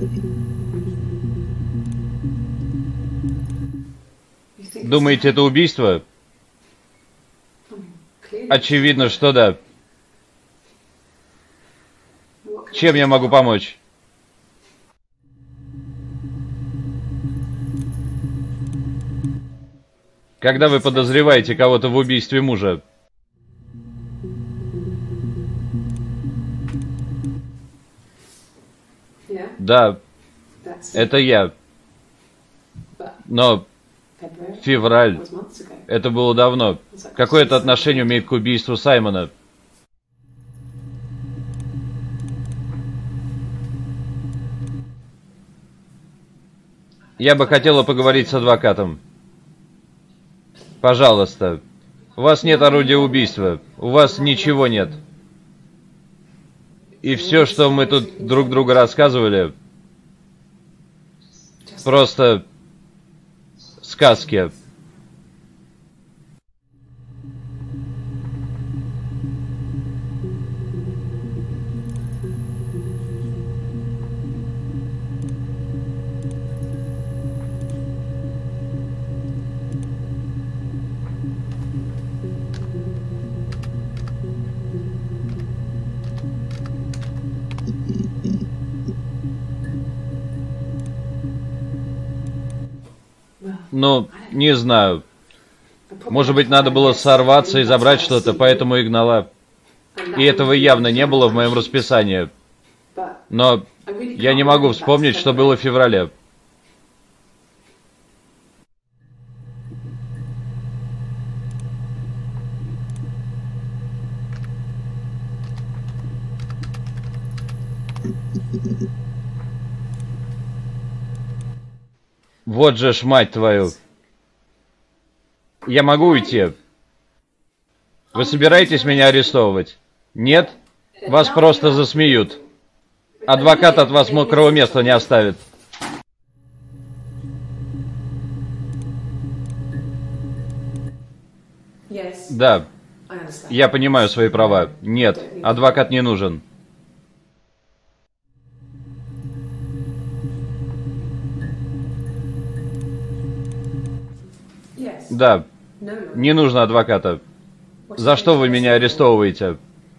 Думаете, это убийство? Очевидно, что да. Чем я могу помочь? Когда вы подозреваете кого-то в убийстве мужа? Да, это я. Но февраль, это было давно. Какое это отношение имеет к убийству Саймона? Я бы хотела поговорить с адвокатом. Пожалуйста. У вас нет орудия убийства. У вас ничего нет. И все, что мы тут друг другу рассказывали, просто сказки. Ну, не знаю. Может быть, надо было сорваться и забрать что-то, поэтому и гнала. И этого явно не было в моем расписании. Но я не могу вспомнить, что было в феврале. Вот же ж, мать твою. Я могу уйти? Вы собираетесь меня арестовывать? Нет? Вас просто засмеют. Адвокат от вас мокрого места не оставит. Да, я понимаю свои права. Нет, адвокат не нужен. Да, не нужно адвоката. За что вы меня арестовываете?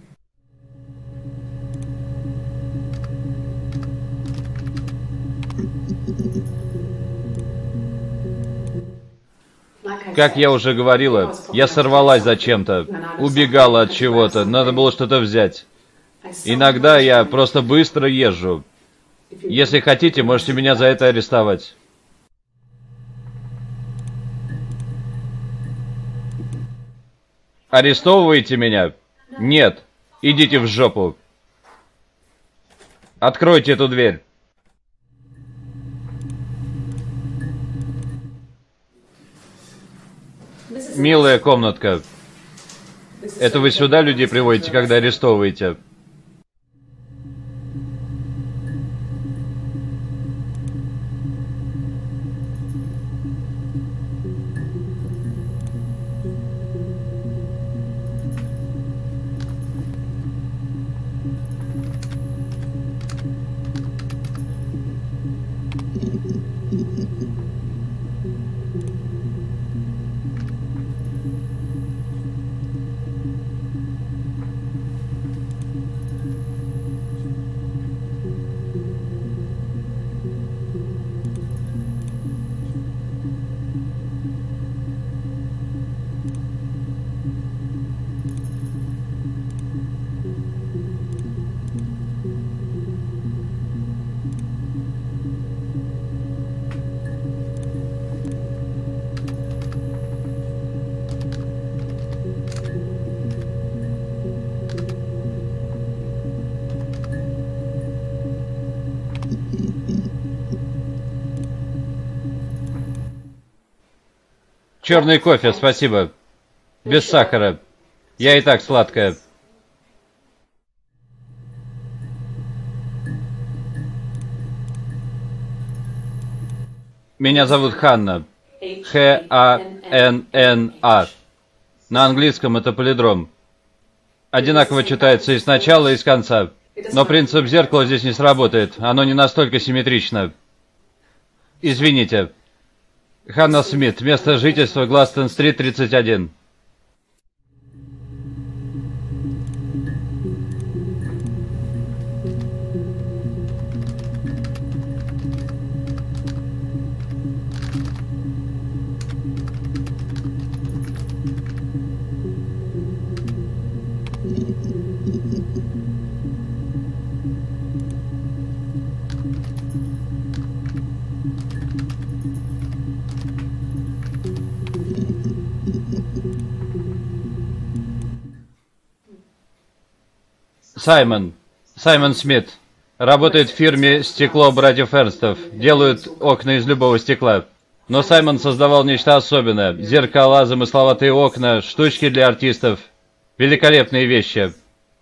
Как я уже говорила, я сорвалась зачем-то, убегала от чего-то, надо было что-то взять. Иногда я просто быстро езжу. Если хотите, можете меня за это арестовать. Арестовываете меня? Нет. Идите в жопу. Откройте эту дверь. Милая комнатка. Это вы сюда людей приводите, когда арестовываете? Черный кофе, спасибо. Без сахара. Я и так сладкая. Меня зовут Ханна. Ханна. На английском это палиндром. Одинаково читается и с начала, и с конца. Но принцип зеркала здесь не сработает. Оно не настолько симметрично. Извините. Ханна Смит. Место жительства Гластон-стрит, 31. Саймон Смит. Работает в фирме «Стекло братьев Эрнстов». Делают окна из любого стекла. Но Саймон создавал нечто особенное. Зеркала, замысловатые окна, штучки для артистов. Великолепные вещи.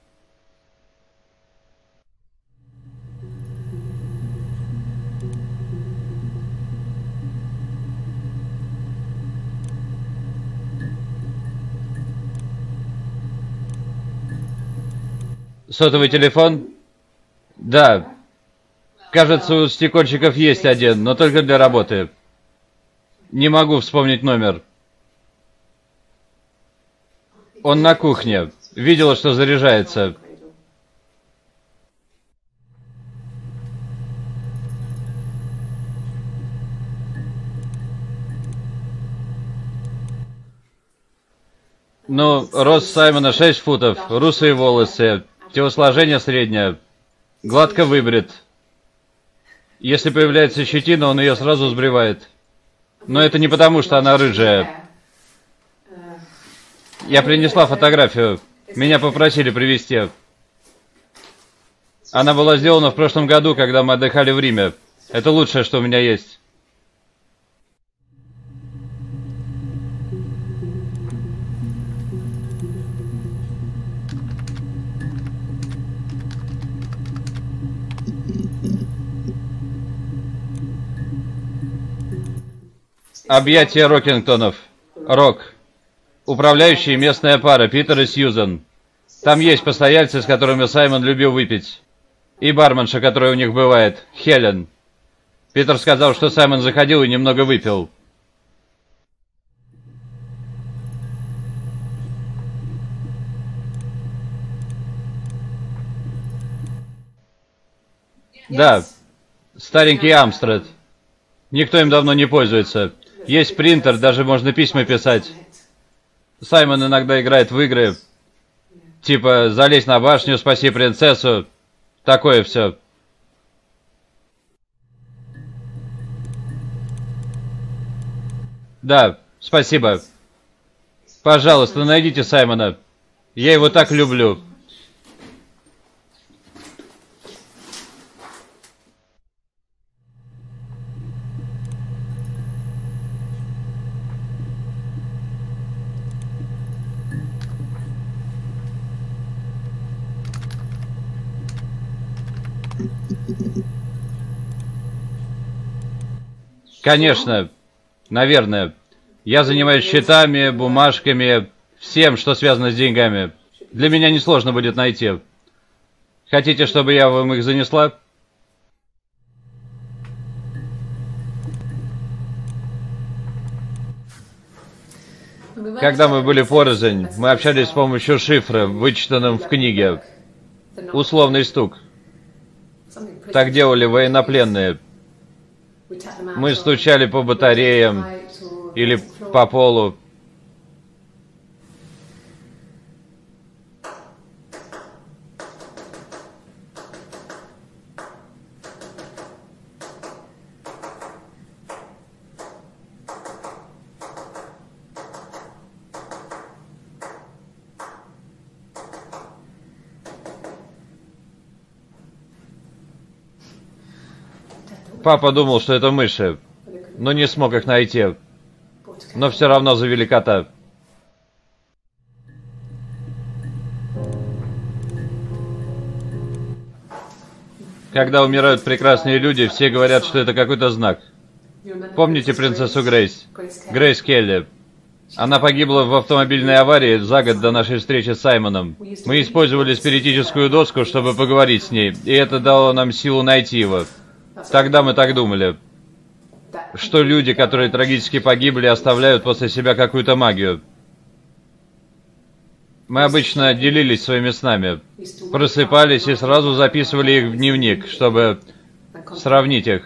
Сотовый телефон? Да. Кажется, у стекольщиков есть один, но только для работы. Не могу вспомнить номер. Он на кухне. Видела, что заряжается. Ну, рост Саймона 6 футов, русые волосы, телосложение среднее, гладко выбрит. Если появляется щетина, он ее сразу сбривает. Но это не потому, что она рыжая. Я принесла фотографию. Меня попросили привезти. Она была сделана в прошлом году, когда мы отдыхали в Риме. Это лучшее, что у меня есть. Объятия Рокингтонов. Рок. Управляющие местная пара, Питер и Сьюзан. Там есть постояльцы, с которыми Саймон любил выпить. И барменша, которая у них бывает, Хелен. Питер сказал, что Саймон заходил и немного выпил. Да, старенький Амстрад. Никто им давно не пользуется. Есть принтер, даже можно письма писать. Саймон иногда играет в игры. Типа, залезь на башню, спаси принцессу. Такое все. Да, спасибо. Пожалуйста, найдите Саймона. Я его так люблю. Конечно, наверное. Я занимаюсь счетами, бумажками, всем, что связано с деньгами. Для меня несложно будет найти. Хотите, чтобы я вам их занесла? Когда мы были порознь, мы общались с помощью шифра, вычитанным в книге. Условный стук. Так делали военнопленные. Мы стучали по батареям или по полу. Папа думал, что это мыши, но не смог их найти. Но все равно завели кота. Когда умирают прекрасные люди, все говорят, что это какой-то знак. Помните принцессу Грейс? Грейс Келли. Она погибла в автомобильной аварии за год до нашей встречи с Саймоном. Мы использовали спиритическую доску, чтобы поговорить с ней, и это дало нам силу найти его. Тогда мы так думали, что люди, которые трагически погибли, оставляют после себя какую-то магию. Мы обычно делились своими снами, просыпались и сразу записывали их в дневник, чтобы сравнить их.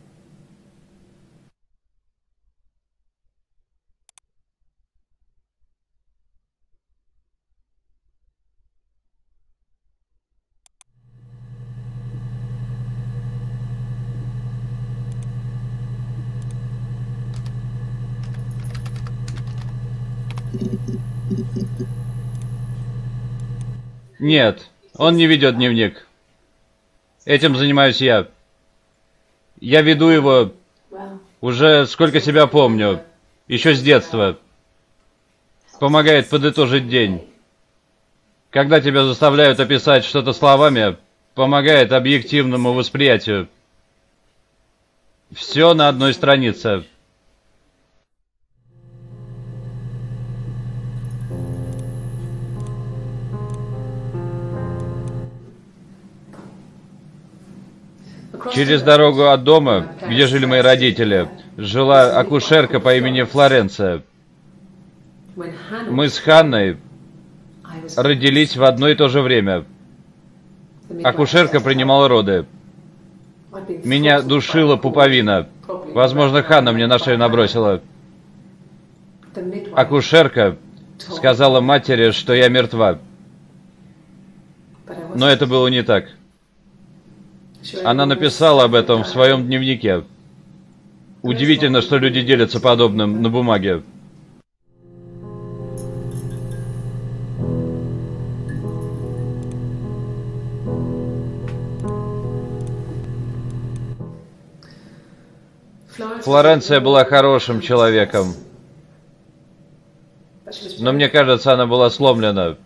Нет, он не ведет дневник. Этим занимаюсь я. Я веду его уже сколько себя помню, еще с детства. Помогает подытожить день. Когда тебя заставляют описать что-то словами, помогает объективному восприятию. Все на одной странице. Через дорогу от дома, где жили мои родители, жила акушерка по имени Флоренция. Мы с Ханной родились в одно и то же время. Акушерка принимала роды. Меня душила пуповина. Возможно, Ханна мне на шею набросила. Акушерка сказала матери, что я мертва. Но это было не так. Она написала об этом в своем дневнике. Удивительно, что люди делятся подобным на бумаге. Флоренция была хорошим человеком. Но мне кажется, она была сломлена.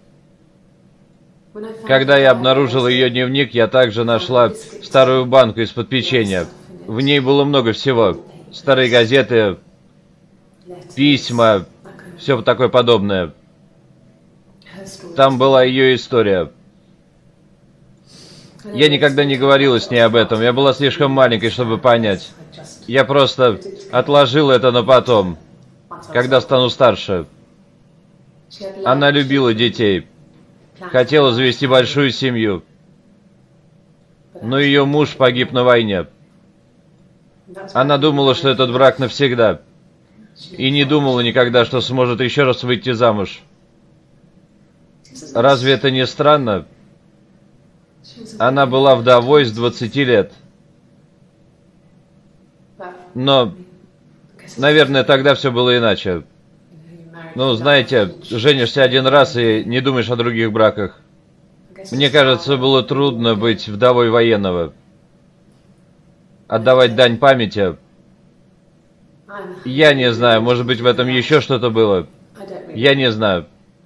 Когда я обнаружил ее дневник, я также нашла старую банку из-под печенья. В ней было много всего. Старые газеты, письма, все такое подобное. Там была ее история. Я никогда не говорила с ней об этом. Я была слишком маленькой, чтобы понять. Я просто отложила это на потом, когда стану старше. Она любила детей. Хотела завести большую семью. Но ее муж погиб на войне. Она думала, что этот брак навсегда. И не думала никогда, что сможет еще раз выйти замуж. Разве это не странно? Она была вдовой с 20 лет. Но, наверное, тогда все было иначе. Ну, знаете, женишься один раз и не думаешь о других браках. Мне кажется, было трудно быть вдовой военного. Отдавать дань памяти. Я не знаю, может быть, в этом еще что-то было. Я не знаю.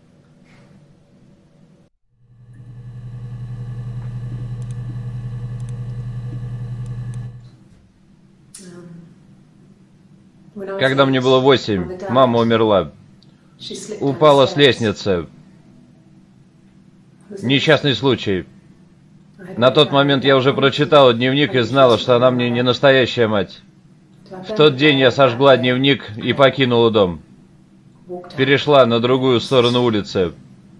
Когда мне было 8, мама умерла. Упала с лестницы. Несчастный случай. На тот момент я уже прочитала дневник и знала, что она мне не настоящая мать. В тот день я сожгла дневник и покинула дом. Перешла на другую сторону улицы.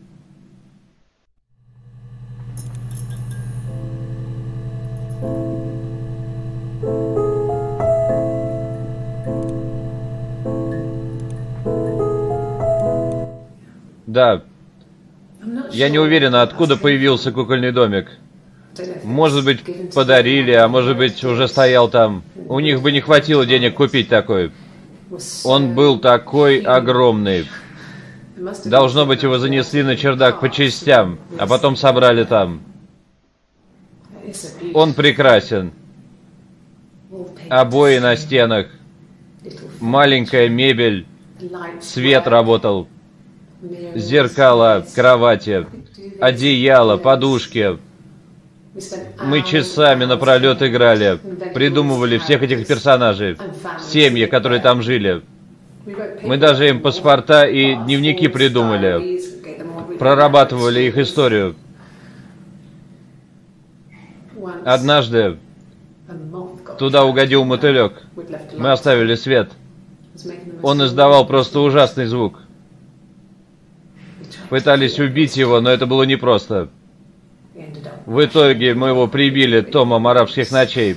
Да. Я не уверена, откуда появился кукольный домик. Может быть, подарили, а может быть, уже стоял там. У них бы не хватило денег купить такой. Он был такой огромный. Должно быть, его занесли на чердак по частям, а потом собрали там. Он прекрасен. Обои на стенах. Маленькая мебель. Свет работал. Зеркала, кровати, одеяло, подушки. Мы часами напролет играли, придумывали всех этих персонажей, семьи, которые там жили. Мы даже им паспорта и дневники придумали, прорабатывали их историю. Однажды туда угодил мотылек. Мы оставили свет. Он издавал просто ужасный звук. Пытались убить его, но это было непросто. В итоге мы его прибили томом арабских ночей.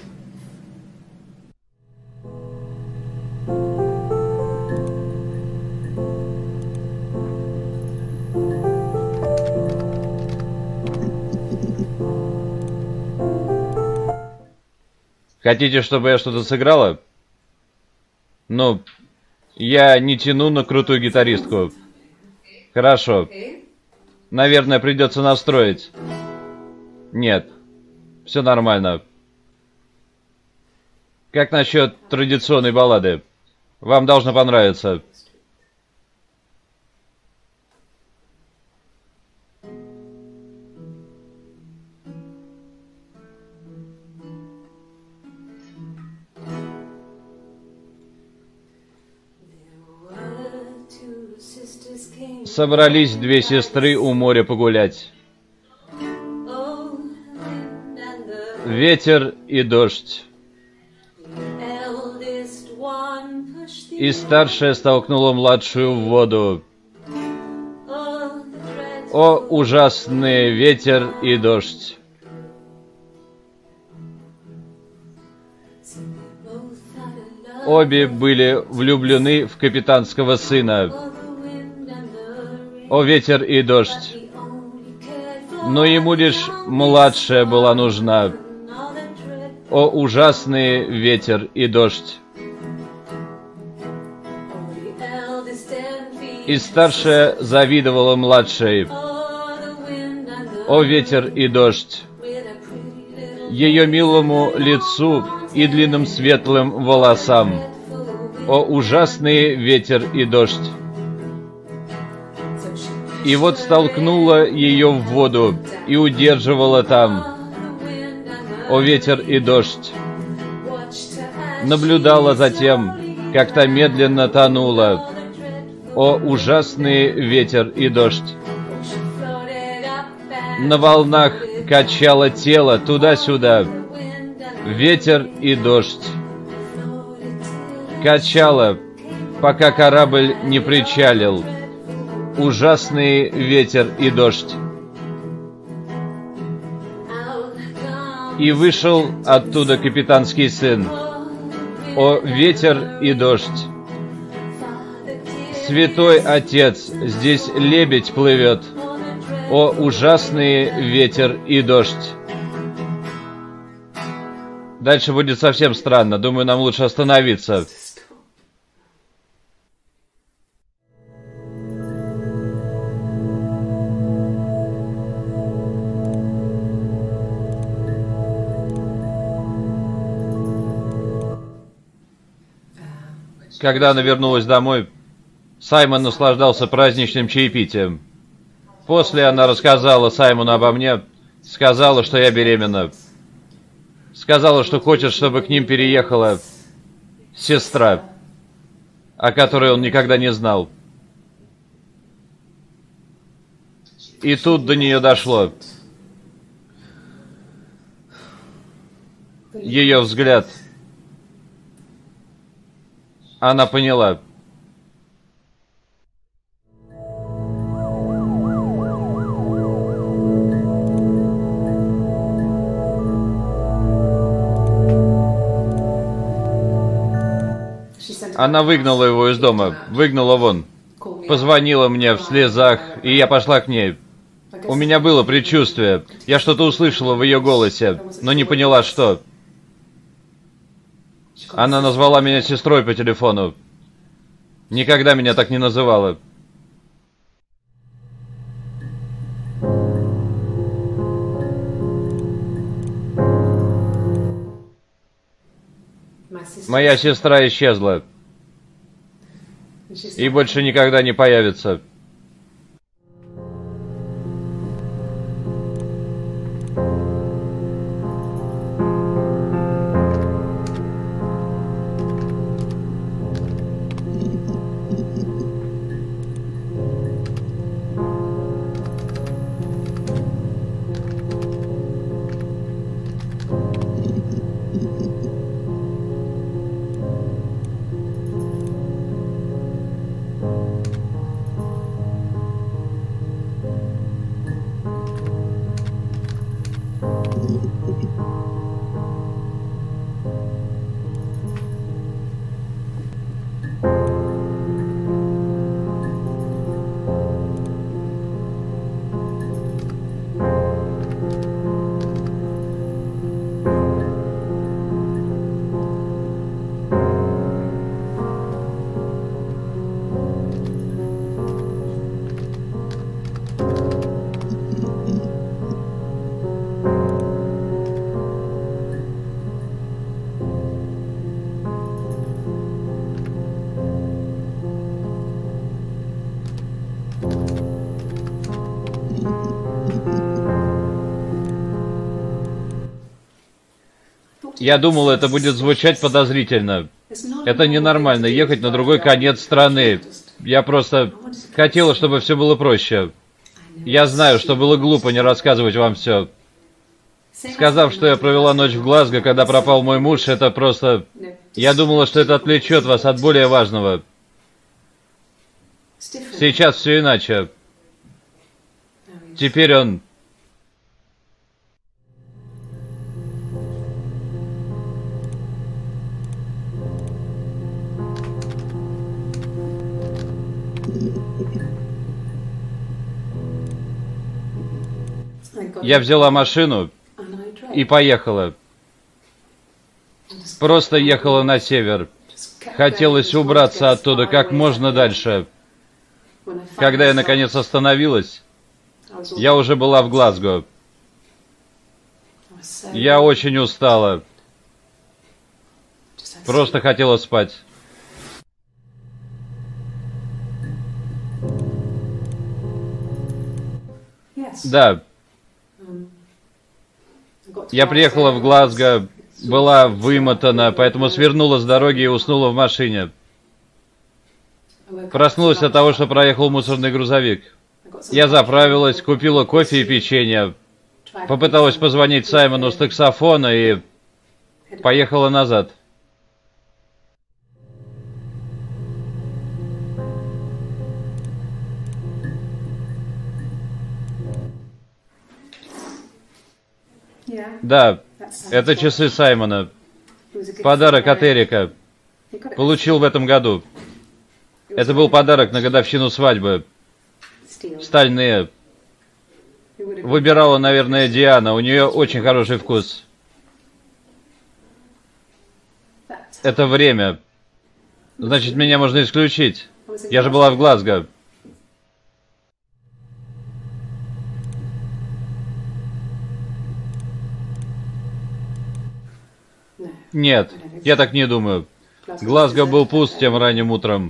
Хотите, чтобы я что-то сыграла? Ну, я не тяну на крутую гитаристку. Хорошо. Наверное, придется настроить. Нет. Все нормально. Как насчет традиционной баллады? Вам должно понравиться. Собрались две сестры у моря погулять. Ветер и дождь. И старшая столкнула младшую в воду. О, ужасный ветер и дождь! Обе были влюблены в капитанского сына. О, ветер и дождь! Но ему лишь младшая была нужна. О, ужасный ветер и дождь! И старшая завидовала младшей. О, ветер и дождь! Ее милому лицу и длинным светлым волосам. О, ужасный ветер и дождь! И вот столкнула ее в воду и удерживала там. О, ветер и дождь! Наблюдала за тем, как та медленно тонула. О, ужасный ветер и дождь! На волнах качало тело туда-сюда. Ветер и дождь! Качало, пока корабль не причалил. Ужасный ветер и дождь! И вышел оттуда капитанский сын. О, ветер и дождь! Святой Отец, здесь лебедь плывет. О, ужасный ветер и дождь! Дальше будет совсем странно. Думаю, нам лучше остановиться. Когда она вернулась домой, Саймон наслаждался праздничным чаепитием. После она рассказала Саймону обо мне, сказала, что я беременна. Сказала, что хочет, чтобы к ним переехала сестра, о которой он никогда не знал. И тут до нее дошло. Ее взгляд. Она поняла. Она выгнала его из дома, выгнала вон. Позвонила мне в слезах, и я пошла к ней. У меня было предчувствие. Я что-то услышала в ее голосе, но не поняла, что. Она назвала меня сестрой по телефону. Никогда меня так не называла. Моя сестра исчезла. И больше никогда не появится. Я думал, это будет звучать подозрительно. Это ненормально, ехать на другой конец страны. Я просто хотела, чтобы все было проще. Я знаю, что было глупо не рассказывать вам все. Сказав, что я провела ночь в Глазго, когда пропал мой муж, это просто... Я думала, что это отвлечет вас от более важного. Сейчас все иначе. Теперь он... Я взяла машину и поехала. Просто ехала на север. Хотелось убраться оттуда как можно дальше. Когда я наконец остановилась, я уже была в Глазго. Я очень устала. Просто хотела спать. Да. Я приехала в Глазго, была вымотана, поэтому свернула с дороги и уснула в машине. Проснулась от того, что проехал мусорный грузовик. Я заправилась, купила кофе и печенье. Попыталась позвонить Саймону с таксофона и поехала назад. Да, это часы Саймона. Подарок от Эрика. Получил в этом году. Это был подарок на годовщину свадьбы. Стальные. Выбирала, наверное, Диана. У нее очень хороший вкус. Это время. Значит, меня можно исключить. Я же была в Глазго. Нет, я так не думаю. Глазго был пуст тем ранним утром.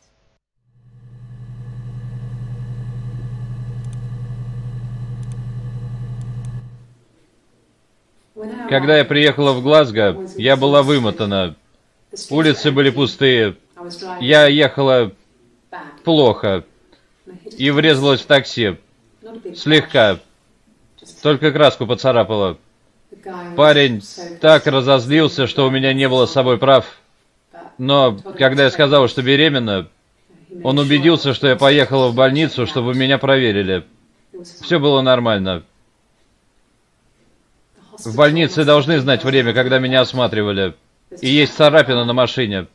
Когда я приехала в Глазго, я была вымотана. Улицы были пустые. Я ехала плохо и врезалась в такси. Слегка. Только краску поцарапала. Парень так разозлился, что у меня не было с собой прав. Но когда я сказала, что беременна, он убедился, что я поехала в больницу, чтобы меня проверили. Все было нормально. В больнице должны знать время, когда меня осматривали. И есть царапина на машине.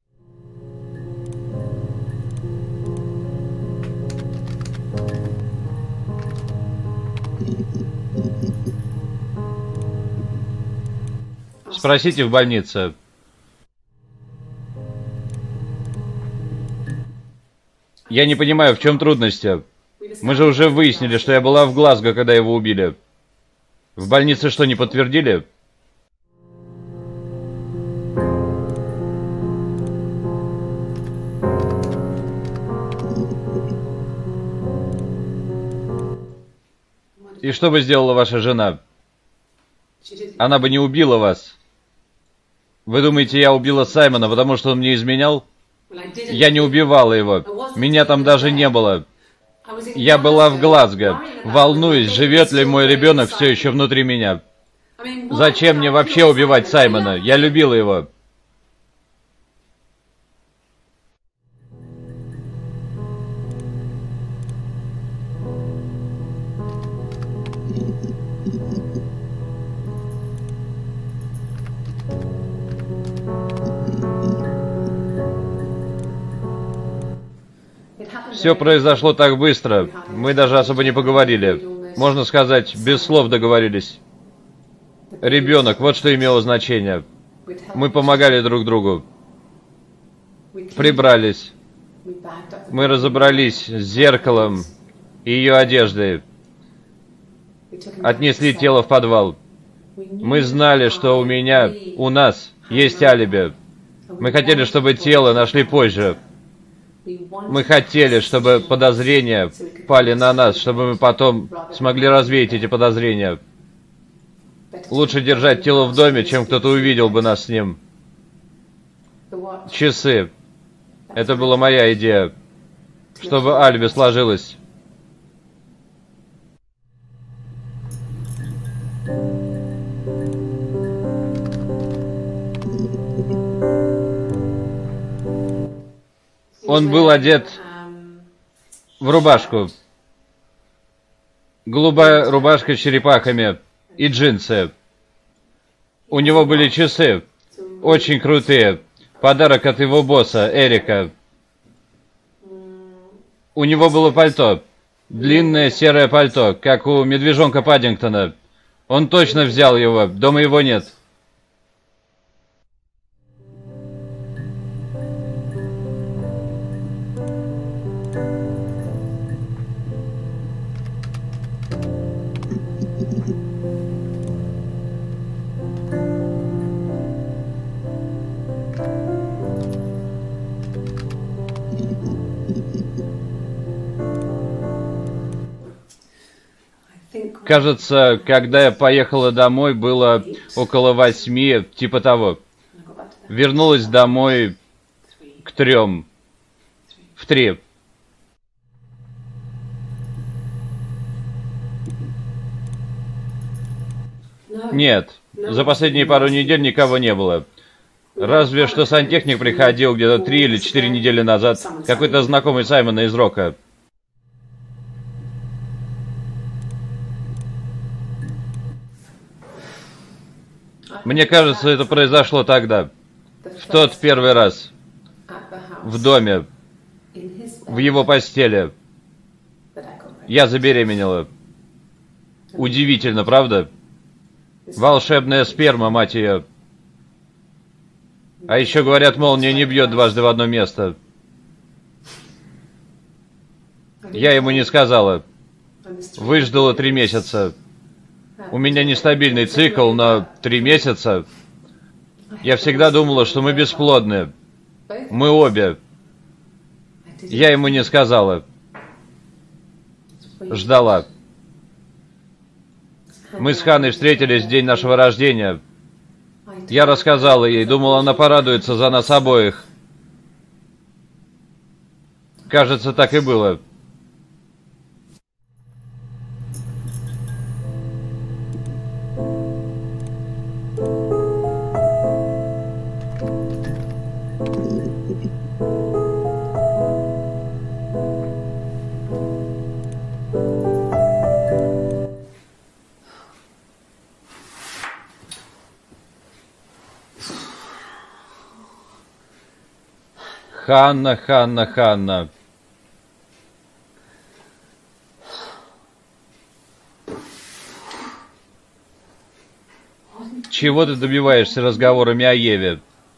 Спросите в больнице. Я не понимаю, в чем трудности. Мы же уже выяснили, что я была в Глазго, когда его убили. В больнице что, не подтвердили? И что бы сделала ваша жена? Она бы не убила вас. Вы думаете, я убила Саймона, потому что он мне изменял? Я не убивала его. Меня там даже не было. Я была в Глазго, волнуюсь, живет ли мой ребенок все еще внутри меня. Зачем мне вообще убивать Саймона? Я любила его. Все произошло так быстро, мы даже особо не поговорили. Можно сказать, без слов договорились. Ребенок, вот что имело значение. Мы помогали друг другу. Прибрались. Мы разобрались с зеркалом и ее одеждой. Отнесли тело в подвал. Мы знали, что у нас есть алиби. Мы хотели, чтобы тело нашли позже. Мы хотели, чтобы подозрения пали на нас, чтобы мы потом смогли развеять эти подозрения. Лучше держать тело в доме, чем кто-то увидел бы нас с ним. Часы. Это была моя идея, чтобы алиби сложилось. Он был одет в рубашку. Голубая рубашка с черепахами и джинсы. У него были часы, очень крутые. Подарок от его босса, Эрика. У него было пальто. Длинное серое пальто, как у медвежонка Паддингтона. Он точно взял его, дома его нет. Кажется, когда я поехала домой, было около 8, типа того. Вернулась домой к 3. В 3. Нет, за последние пару недель никого не было. Разве что сантехник приходил где-то 3 или 4 недели назад. Какой-то знакомый Саймона из Рока. Мне кажется, это произошло тогда, в тот первый раз, в доме, в его постели. Я забеременела. Удивительно, правда? Волшебная сперма, мать ее. А еще говорят, молния не бьет дважды в одно место. Я ему не сказала. Выждала 3 месяца. У меня нестабильный цикл, но 3 месяца. Я всегда думала, что мы бесплодны. Мы обе. Я ему не сказала. Ждала. Мы с Ханной встретились в день нашего рождения. Я рассказала ей, думала, она порадуется за нас обоих. Кажется, так и было. Ханна, Ханна, Ханна. Чего ты добиваешься разговорами о Еве?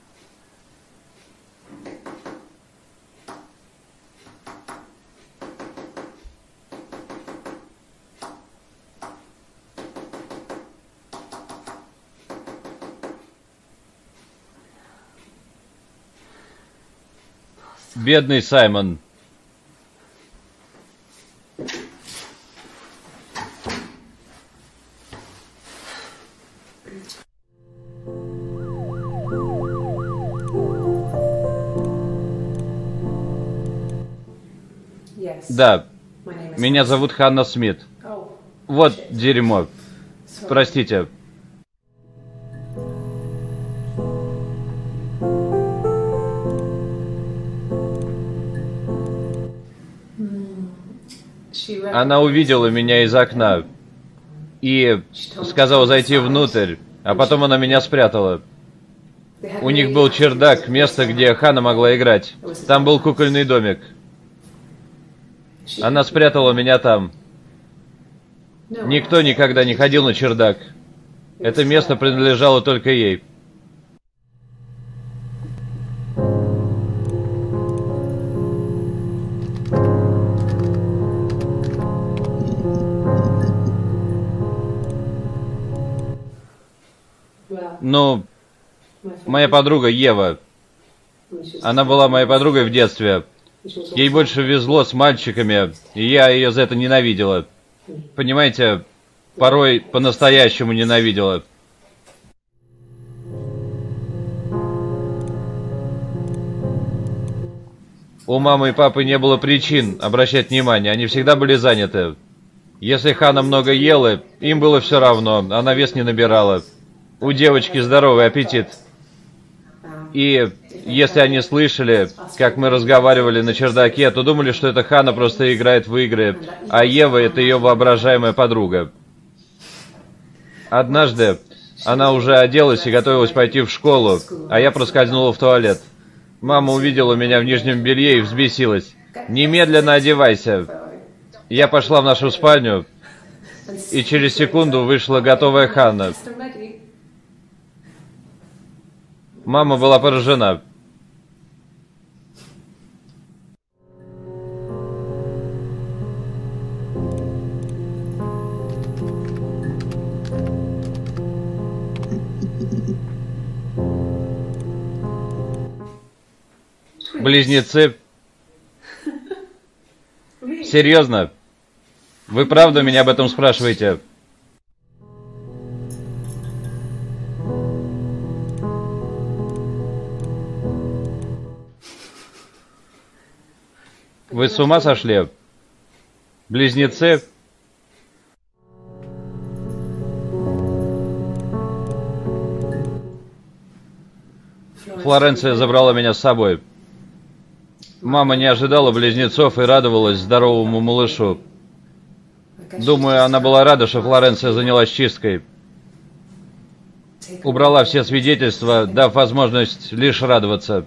Бедный Саймон. Да, меня зовут Ханна Смит. Вот дерьмо. Простите. Она увидела меня из окна и сказала зайти внутрь, а потом она меня спрятала. У них был чердак, место, где Ханна могла играть. Там был кукольный домик. Она спрятала меня там. Никто никогда не ходил на чердак. Это место принадлежало только ей. Ну, моя подруга Ева. Она была моей подругой в детстве. Ей больше везло с мальчиками, и я ее за это ненавидела. Понимаете, порой по-настоящему ненавидела. У мамы и папы не было причин обращать внимание, они всегда были заняты. Если Хана много ела, им было все равно, она вес не набирала. У девочки здоровый аппетит. И если они слышали, как мы разговаривали на чердаке, то думали, что это Хана просто играет в игры, а Ева — это ее воображаемая подруга. Однажды она уже оделась и готовилась пойти в школу, а я проскользнула в туалет. Мама увидела меня в нижнем белье и взбесилась. «Немедленно одевайся!» Я пошла в нашу спальню, и через секунду вышла готовая Ханна. Мама была поражена. Близнецы? Серьезно? Вы правда меня об этом спрашиваете? Вы с ума сошли? Близнецы? Флоренция забрала меня с собой. Мама не ожидала близнецов и радовалась здоровому малышу. Думаю, она была рада, что Флоренция занялась чисткой. Убрала все свидетельства, дав возможность лишь радоваться.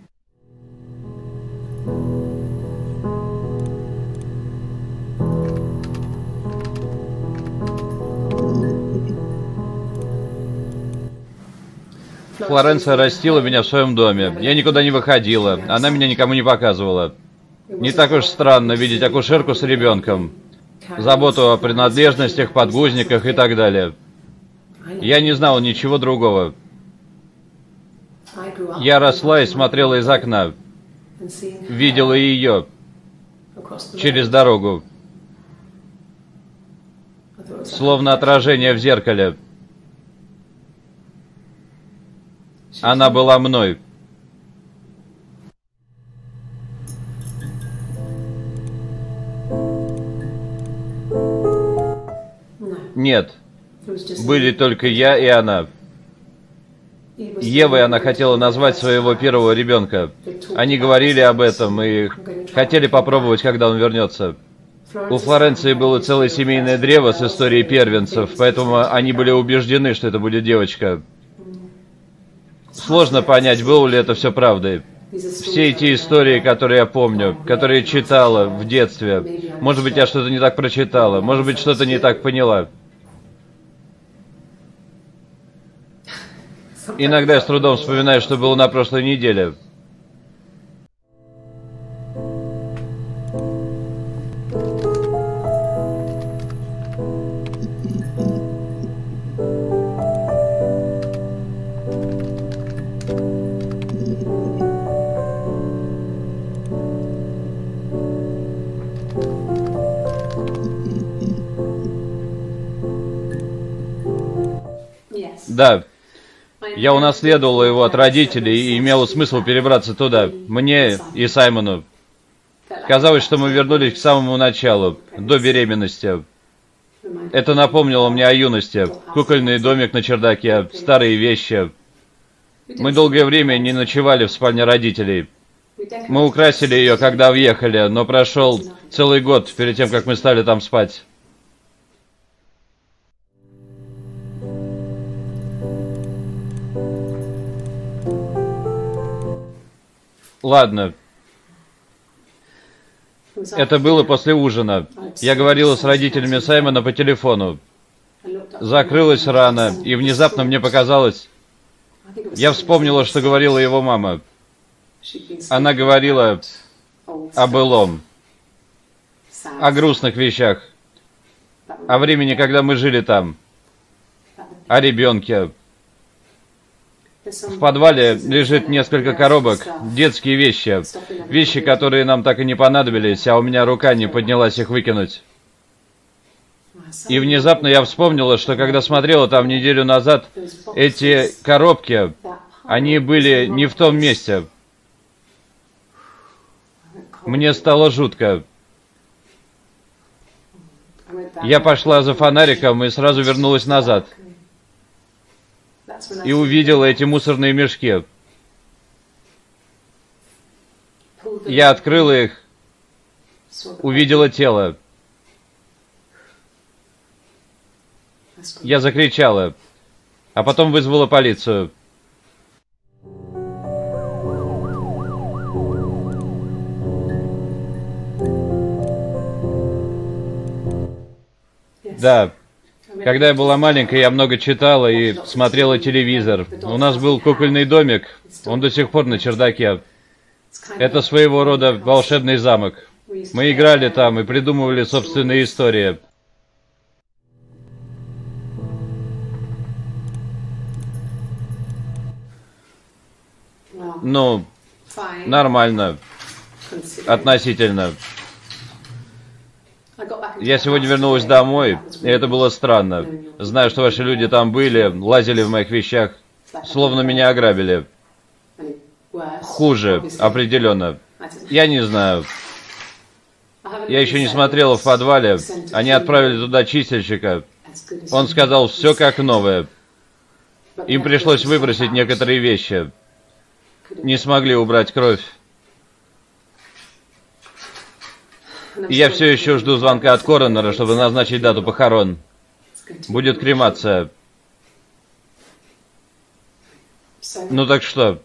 Флоренция растила меня в своем доме. Я никуда не выходила, она меня никому не показывала. Не так уж странно видеть акушерку с ребенком. Заботу о принадлежностях, подгузниках и так далее. Я не знал ничего другого. Я росла и смотрела из окна. Видела ее через дорогу. Словно отражение в зеркале. Она была мной. Нет. Были только я и она. Евой она хотела назвать своего первого ребенка. Они говорили об этом и хотели попробовать, когда он вернется. У Флоренции было целое семейное древо с историей первенцев, поэтому они были убеждены, что это будет девочка. Сложно понять, было ли это все правдой. Все эти истории, которые я помню, которые читала в детстве. Может быть, я что-то не так прочитала, может быть, что-то не так поняла. Иногда я с трудом вспоминаю, что было на прошлой неделе. Да. Я унаследовала его от родителей и имела смысл перебраться туда, мне и Саймону. Казалось, что мы вернулись к самому началу, до беременности. Это напомнило мне о юности. Кукольный домик на чердаке, старые вещи. Мы долгое время не ночевали в спальне родителей. Мы украсили ее, когда въехали, но прошел целый год перед тем, как мы стали там спать. Ладно. Это было после ужина. Я говорила с родителями Саймона по телефону. Закрылась рано, и внезапно мне показалось... Я вспомнила, что говорила его мама. Она говорила о былом, о грустных вещах, о времени, когда мы жили там, о ребенке. В подвале лежит несколько коробок, детские вещи. Вещи, которые нам так и не понадобились, а у меня рука не поднялась их выкинуть. И внезапно я вспомнила, что когда смотрела там неделю назад, эти коробки, они были не в том месте. Мне стало жутко. Я пошла за фонариком и сразу вернулась назад. И увидела эти мусорные мешки. Я открыла их, увидела тело. Я закричала, а потом вызвала полицию. Да. Когда я была маленькой, я много читала и смотрела телевизор. У нас был кукольный домик, он до сих пор на чердаке. Это своего рода волшебный замок. Мы играли там и придумывали собственные истории. Ну, нормально. Относительно. Я сегодня вернулась домой, и это было странно. Знаю, что ваши люди там были, лазили в моих вещах, словно меня ограбили. Хуже, определенно. Я не знаю. Я еще не смотрела в подвале. Они отправили туда чистильщика. Он сказал, все как новое. Им пришлось выбросить некоторые вещи. Не смогли убрать кровь. И я все еще жду звонка от коронера, чтобы назначить дату похорон. Будет кремация. Ну так что?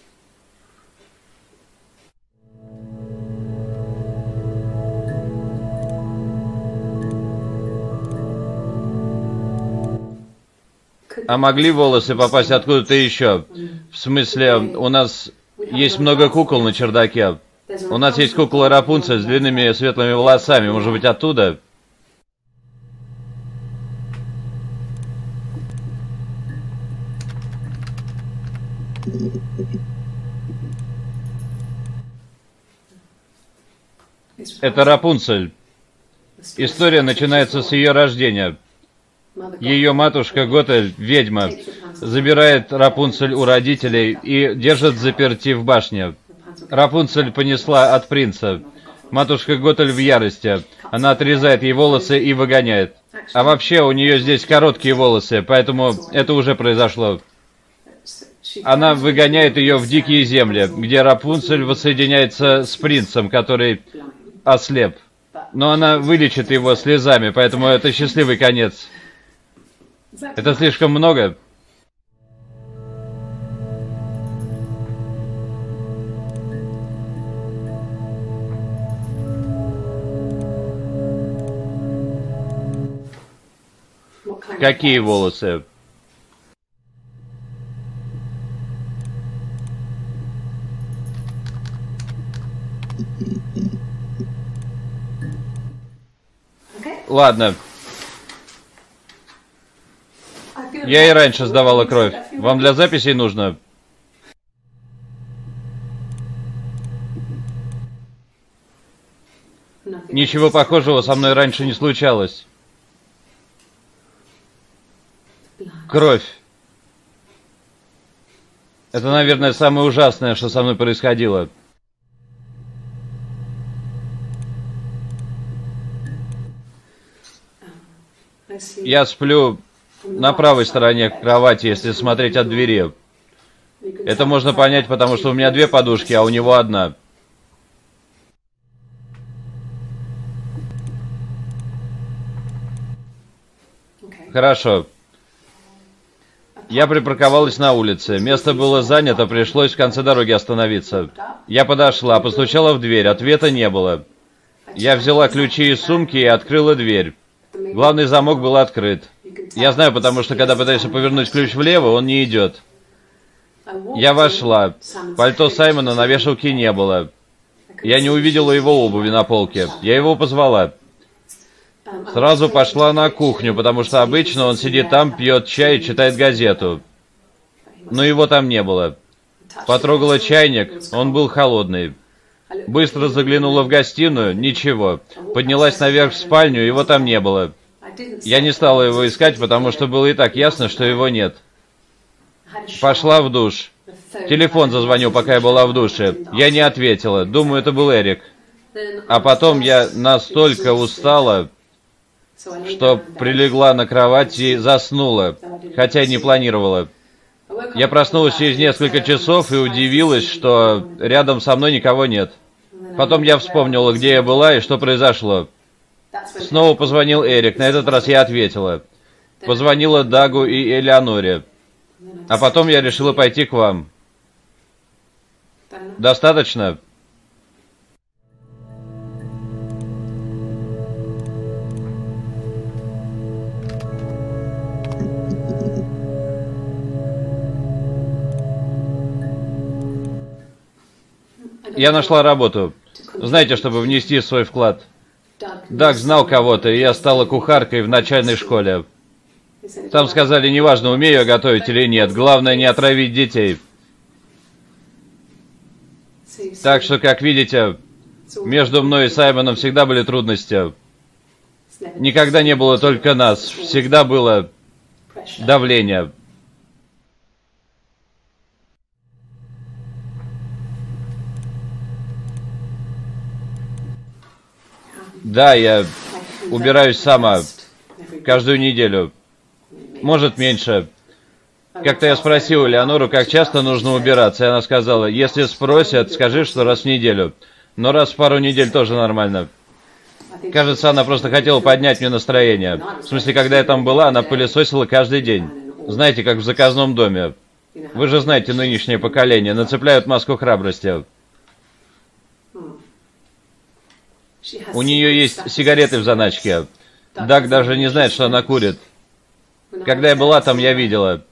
А могли волосы попасть откуда-то еще? В смысле, у нас есть много кукол на чердаке. У нас есть кукла Рапунцель с длинными светлыми волосами. Может быть, оттуда? Это Рапунцель. История начинается с ее рождения. Ее матушка Готель, ведьма, забирает Рапунцель у родителей и держит заперти в башне. Рапунцель понесла от принца. Матушка Готель в ярости. Она отрезает ей волосы и выгоняет. А вообще у нее здесь короткие волосы, поэтому это уже произошло. Она выгоняет ее в дикие земли, где Рапунцель воссоединяется с принцем, который ослеп. Но она вылечит его слезами, поэтому это счастливый конец. Это слишком много? Какие волосы? Ладно. Я и раньше сдавала кровь. Вам для записей нужно? Ничего похожего со мной раньше не случалось. Кровь. Это, наверное, самое ужасное, что со мной происходило. Я сплю на правой стороне кровати, если смотреть от двери. Это можно понять, потому что у меня две подушки, а у него одна. Хорошо. Я припарковалась на улице. Место было занято, пришлось в конце дороги остановиться. Я подошла, постучала в дверь, ответа не было. Я взяла ключи из сумки и открыла дверь. Главный замок был открыт. Я знаю, потому что когда пытаешься повернуть ключ влево, он не идет. Я вошла. Пальто Саймона на вешалке не было. Я не увидела его обуви на полке. Я его позвала. Сразу пошла на кухню, потому что обычно он сидит там, пьет чай и читает газету. Но его там не было. Потрогала чайник, он был холодный. Быстро заглянула в гостиную, ничего. Поднялась наверх в спальню, его там не было. Я не стала его искать, потому что было и так ясно, что его нет. Пошла в душ. Телефон зазвонил, пока я была в душе. Я не ответила. Думаю, это был Эрик. А потом я настолько устала, что прилегла на кровать и заснула, хотя и не планировала. Я проснулась через несколько часов и удивилась, что рядом со мной никого нет. Потом я вспомнила, где я была и что произошло. Снова позвонил Эрик, на этот раз я ответила. Позвонила Дагу и Элеоноре. А потом я решила пойти к вам. Достаточно? Я нашла работу. Знаете, чтобы внести свой вклад. Даг знал кого-то, и я стала кухаркой в начальной школе. Там сказали, неважно, умею я готовить или нет, главное не отравить детей. Так что, как видите, между мной и Саймоном всегда были трудности. Никогда не было только нас, всегда было давление. Да, я убираюсь сама каждую неделю. Может, меньше. Как-то я спросил Элеонору, как часто нужно убираться, и она сказала, если спросят, скажи, что раз в неделю. Но раз в пару недель тоже нормально. Кажется, она просто хотела поднять мне настроение. В смысле, когда я там была, она пылесосила каждый день. Знаете, как в заказном доме. Вы же знаете нынешнее поколение, нацепляют маску храбрости. У нее есть сигареты в заначке. Даг даже не знает, что она курит. Когда я была там, я видела.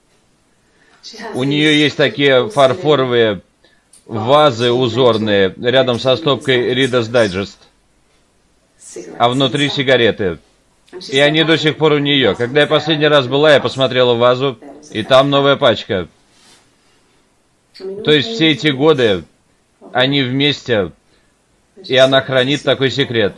У нее есть такие фарфоровые вазы узорные, рядом со стопкой Reader's Digest. А внутри сигареты. И они до сих пор у нее. Когда я последний раз была, я посмотрела в вазу, и там новая пачка. То есть все эти годы они вместе, и она хранит такой секрет.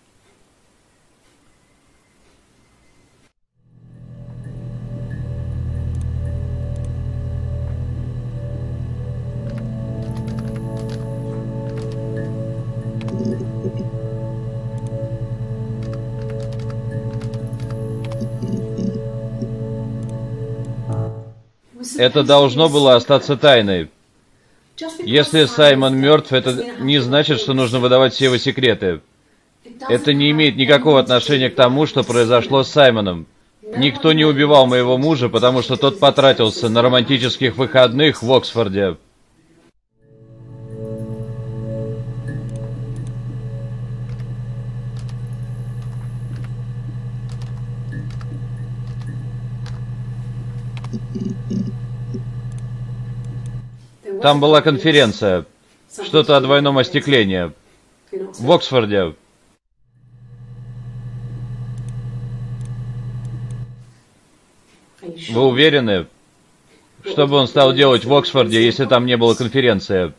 Это должно было остаться тайной. Если Саймон мертв, это не значит, что нужно выдавать все его секреты. Это не имеет никакого отношения к тому, что произошло с Саймоном. Никто не убивал моего мужа, потому что тот потратился на романтических выходных в Оксфорде. Там была конференция. Что-то о двойном остеклении. В Оксфорде. Вы уверены? Что бы он стал делать в Оксфорде, если там не было конференции?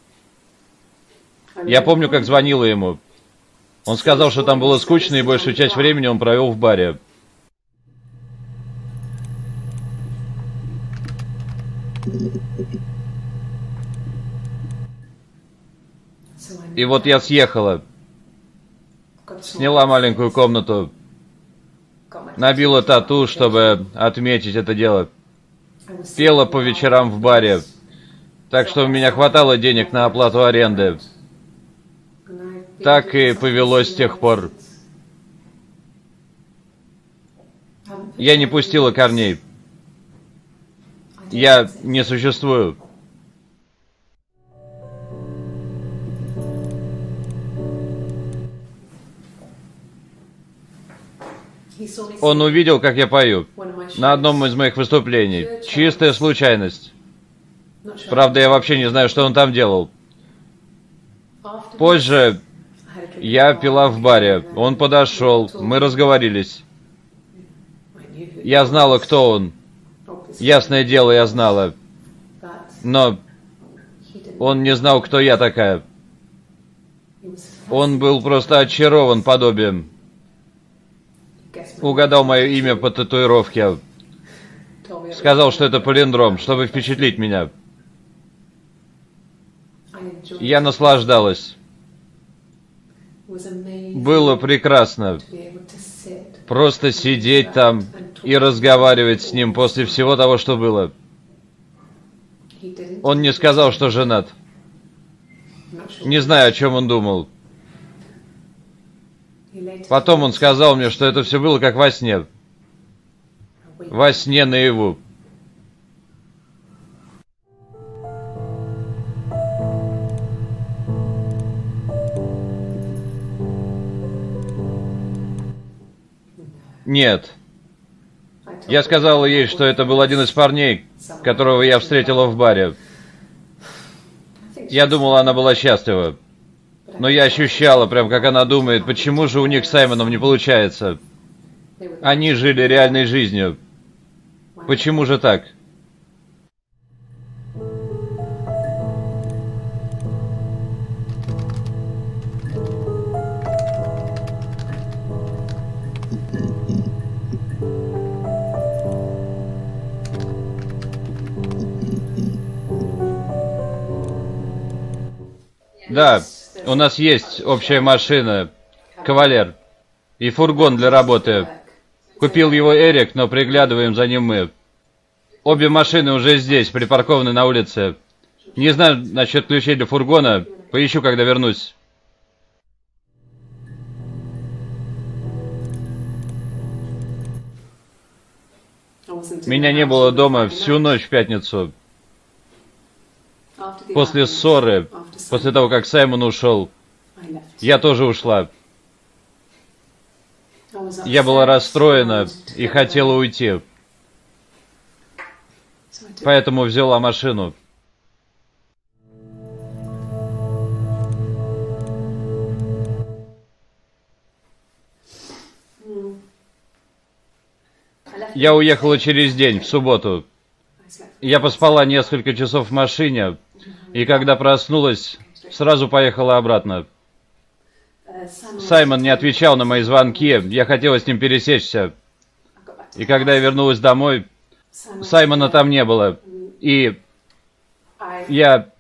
Я помню, как звонила ему. Он сказал, что там было скучно, и большую часть времени он провел в баре. И вот я съехала. Сняла маленькую комнату. Набила тату, чтобы отметить это дело. Пела по вечерам в баре. Так что у меня хватало денег на оплату аренды. Так и повелось с тех пор. Я не пустила корней. Я не существую. Он увидел, как я пою на одном из моих выступлений. Чистая случайность. Правда, я вообще не знаю, что он там делал. Позже я пила в баре. Он подошел, мы разговорились. Я знала, кто он. Ясное дело, я знала. Но он не знал, кто я такая. Он был просто очарован подобием. Угадал мое имя по татуировке. Сказал, что это палиндром, чтобы впечатлить меня. Я наслаждалась. Было прекрасно. Просто сидеть там и разговаривать с ним после всего того, что было. Он не сказал, что женат. Не знаю, о чем он думал. Потом он сказал мне, что это все было как во сне. Во сне наяву. Нет. Я сказала ей, что это был один из парней, которого я встретила в баре. Я думала, она была счастлива. Но я ощущала, прям как она думает, почему же у них с Саймоном не получается. Они жили реальной жизнью. Почему же так? Да, у нас есть общая машина, кавалер, и фургон для работы. Купил его Эрик, но приглядываем за ним мы. Обе машины уже здесь, припаркованы на улице. Не знаю насчет ключей для фургона, поищу, когда вернусь. Меня не было дома всю ночь в пятницу. После ссоры, после того, как Саймон ушел, я тоже ушла. Я была расстроена и хотела уйти. Поэтому взяла машину. Я уехала через день, в субботу. Я поспала несколько часов в машине, и когда проснулась, сразу поехала обратно. Саймон не отвечал на мои звонки, я хотела с ним пересечься. И когда я вернулась домой, Саймона там не было. И я...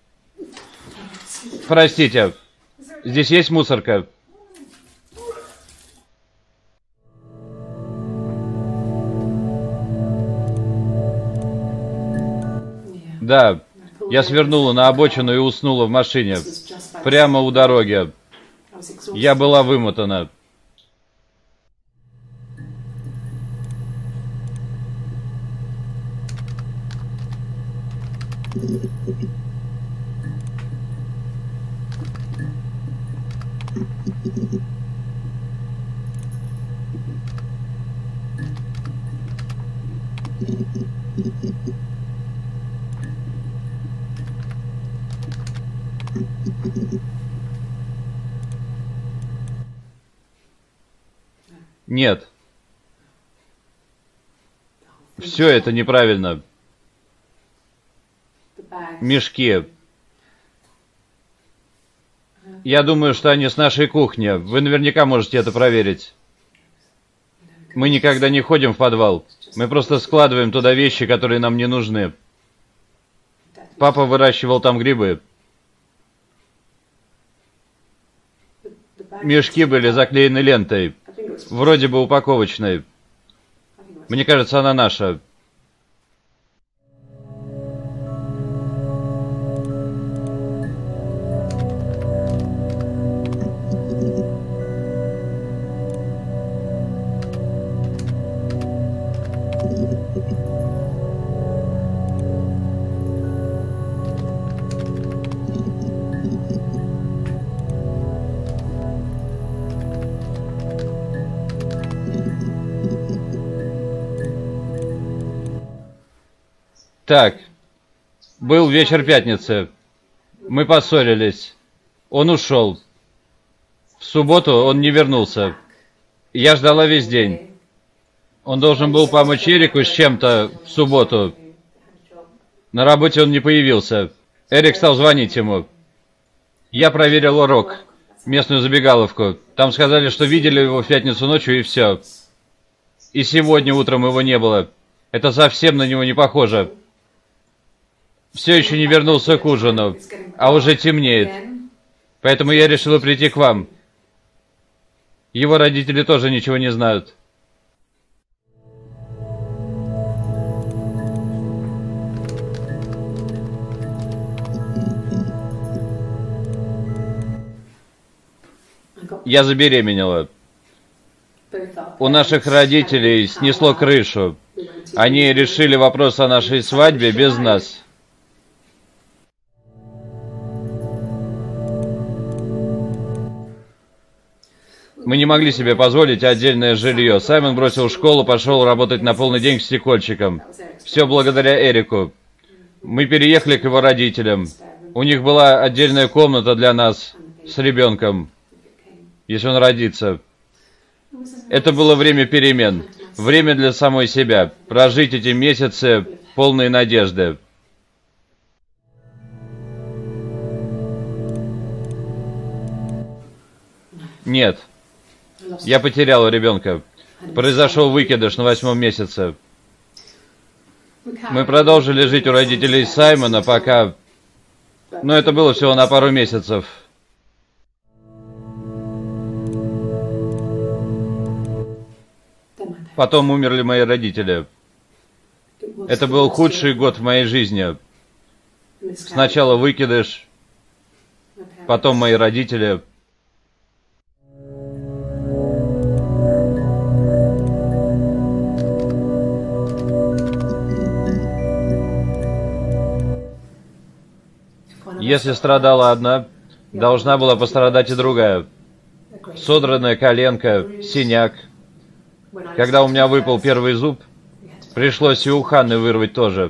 Простите, здесь есть мусорка? Да, я свернула на обочину и уснула в машине, прямо у дороги. Я была вымотана. Нет. Все это неправильно. Мешки. Я думаю, что они с нашей кухни. Вы наверняка можете это проверить. Мы никогда не ходим в подвал. Мы просто складываем туда вещи, которые нам не нужны. Папа выращивал там грибы. Мешки были заклеены лентой. Вроде бы упаковочной. Мне кажется, она наша. Так, был вечер пятницы. Мы поссорились. Он ушел. В субботу он не вернулся. Я ждала весь день. Он должен был помочь Эрику с чем-то в субботу. На работе он не появился. Эрик стал звонить ему. Я проверил Рок, местную забегаловку. Там сказали, что видели его в пятницу ночью и все. И сегодня утром его не было. Это совсем на него не похоже. Все еще не вернулся к ужину, а уже темнеет. Поэтому я решила прийти к вам. Его родители тоже ничего не знают. Я забеременела. У наших родителей снесло крышу. Они решили вопрос о нашей свадьбе без нас. Мы не могли себе позволить отдельное жилье. Саймон бросил школу, пошел работать на полный день стекольщиком. Все благодаря Эрику. Мы переехали к его родителям. У них была отдельная комната для нас с ребенком, если он родится. Это было время перемен. Время для самой себя. Прожить эти месяцы полной надежды. Нет. Я потеряла ребенка. Произошел выкидыш на 8-м месяце. Мы продолжили жить у родителей Саймона, пока... Но это было всего на пару месяцев. Потом умерли мои родители. Это был худший год в моей жизни. Сначала выкидыш, потом мои родители. Если страдала одна, должна была пострадать и другая. Содранная коленка, синяк. Когда у меня выпал первый зуб, пришлось и у Ханны вырвать тоже.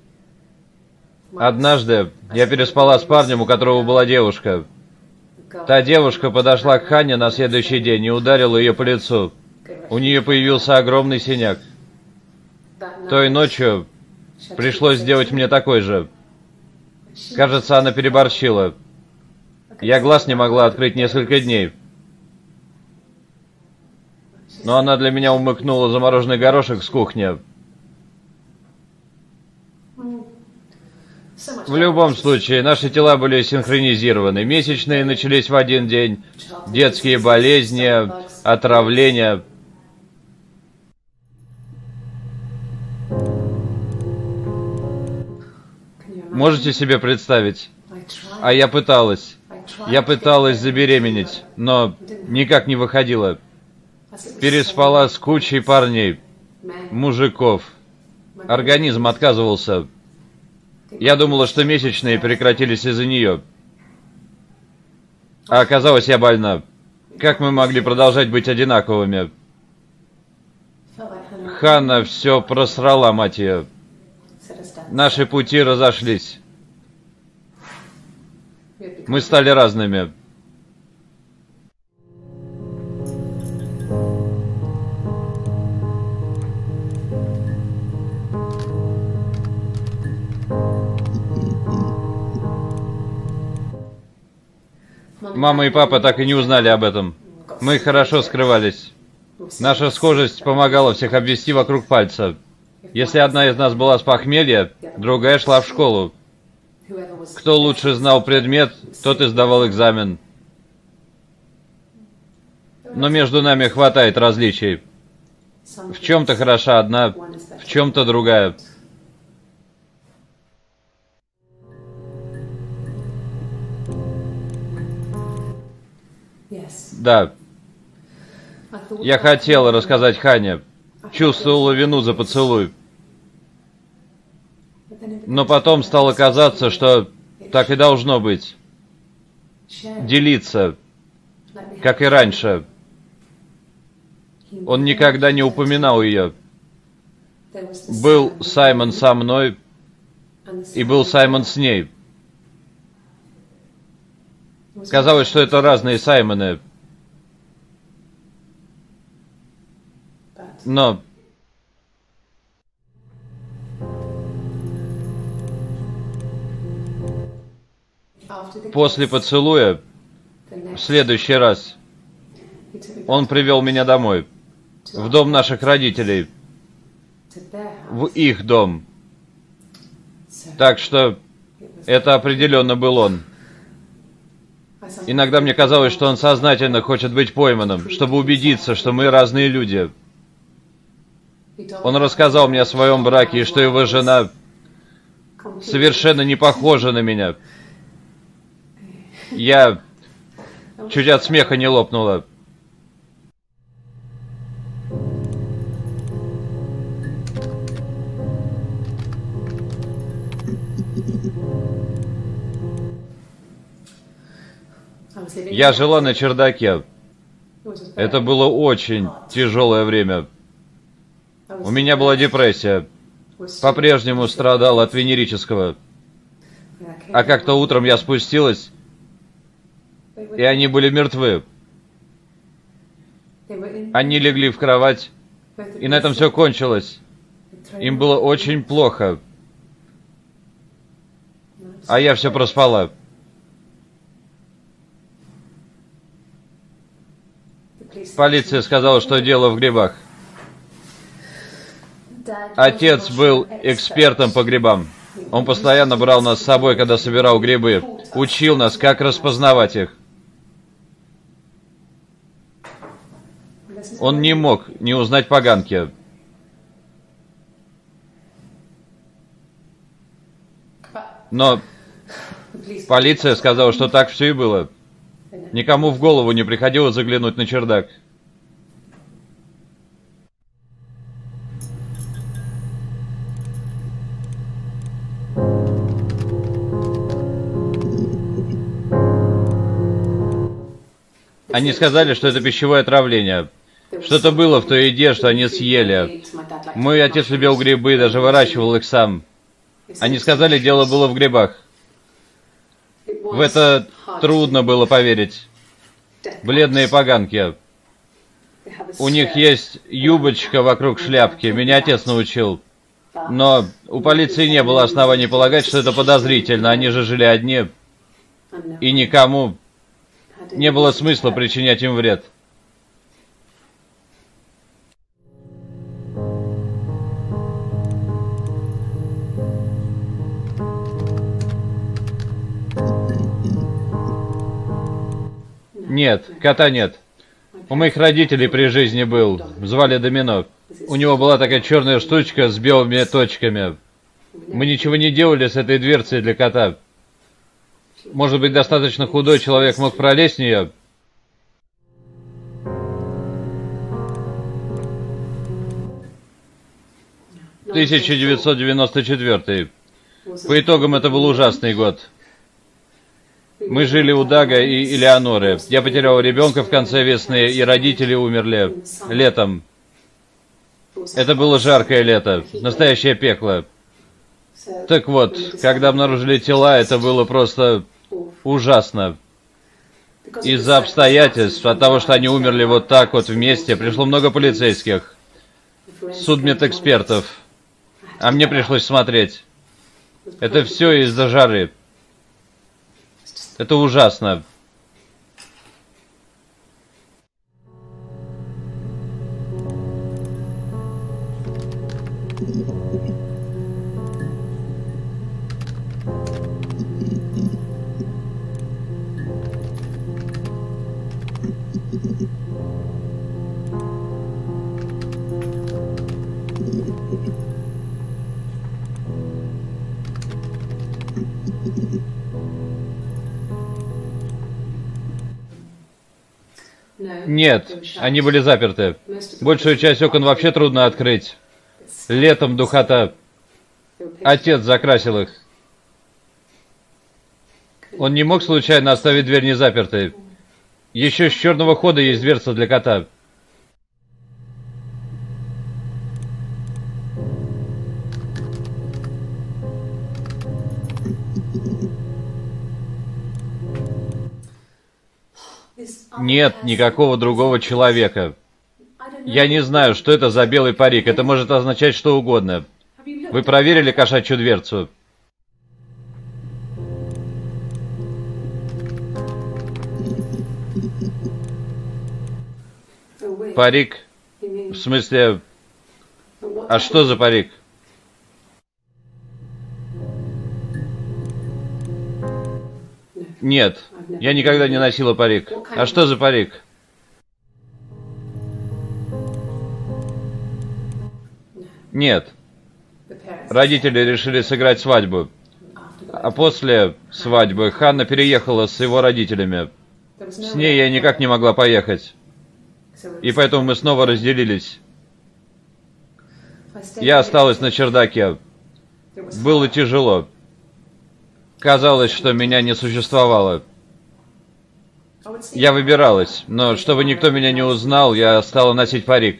Однажды я переспала с парнем, у которого была девушка. Та девушка подошла к Ханне на следующий день и ударила ее по лицу. У нее появился огромный синяк. Той ночью пришлось сделать мне такой же. Кажется, она переборщила. Я глаз не могла открыть несколько дней. Но она для меня умыкнула замороженный горошек с кухни. В любом случае, наши тела были синхронизированы. Месячные начались в один день. Детские болезни, отравления. Можете себе представить? А я пыталась. Я пыталась забеременеть, но никак не выходила. Переспала с кучей парней, мужиков. Организм отказывался. Я думала, что месячные прекратились из-за нее. А оказалось, я больна. Как мы могли продолжать быть одинаковыми? Ханна все просрала, мать ее. Наши пути разошлись. Мы стали разными. Мама и папа так и не узнали об этом. Мы хорошо скрывались. Наша схожесть помогала всех обвести вокруг пальца. Если одна из нас была с похмелья, другая шла в школу. Кто лучше знал предмет, тот и сдавал экзамен. Но между нами хватает различий. В чем-то хороша одна, в чем-то другая. Да. Я хотела рассказать Хане. Чувствовала вину за поцелуй. Но потом стало казаться, что так и должно быть. Делиться, как и раньше. Он никогда не упоминал ее. Был Саймон со мной, и был Саймон с ней. Казалось, что это разные Саймоны. Но после поцелуя, в следующий раз, он привел меня домой. в дом наших родителей, в их дом. Так что это определенно был он. Иногда мне казалось, что он сознательно хочет быть пойманным, чтобы убедиться, что мы разные люди. Он рассказал мне о своем браке, и что его жена совершенно не похожа на меня. Я чуть от смеха не лопнула. Я жила на чердаке. Это было очень тяжелое время. У меня была депрессия. По-прежнему страдал от венерического. А как-то утром я спустилась, и они были мертвы. Они легли в кровать, и на этом все кончилось. Им было очень плохо. А я все проспала. Полиция сказала, что дело в грибах. Отец был экспертом по грибам. Он постоянно брал нас с собой, когда собирал грибы. Учил нас, как распознавать их. Он не мог не узнать поганки. Но полиция сказала, что так все и было. Никому в голову не приходило заглянуть на чердак. Они сказали, что это пищевое отравление. Что-то было в той еде, что они съели. Мой отец любил грибы, даже выращивал их сам. Они сказали, дело было в грибах. В это трудно было поверить. Бледные поганки. У них есть юбочка вокруг шляпки, меня отец научил. Но у полиции не было оснований полагать, что это подозрительно, они же жили одни. И никому не было смысла причинять им вред. Нет, кота нет. У моих родителей при жизни был. Звали Домино. У него была такая черная штучка с белыми точками. Мы ничего не делали с этой дверцей для кота. Может быть, достаточно худой человек мог пролезть в нее? — 1994. По итогам это был ужасный год. Мы жили у Дага и Элеоноры. Я потерял ребенка в конце весны, и родители умерли летом. Это было жаркое лето, настоящее пекло. Так вот, когда обнаружили тела, это было просто ужасно. Из-за обстоятельств, от того, что они умерли вот так вот вместе, пришло много полицейских, судмедэкспертов, а мне пришлось смотреть. Это все из-за жары. Это ужасно. Нет, они были заперты. Большую часть окон вообще трудно открыть. Летом духота. Отец закрасил их. Он не мог случайно оставить дверь не запертой. Еще с черного хода есть дверца для кота. Нет никакого другого человека. Я не знаю, что это за белый парик. Это может означать что угодно. Вы проверили кошачью дверцу? Парик В смысле, а что за парик? Нет, я никогда не носила парик. А что за парик? Нет. Родители решили сыграть свадьбу. А после свадьбы Ханна переехала с его родителями. С ней я никак не могла поехать. И поэтому мы снова разделились. Я осталась на чердаке. Было тяжело. Казалось, что меня не существовало. Я выбиралась, но чтобы никто меня не узнал, я стала носить парик.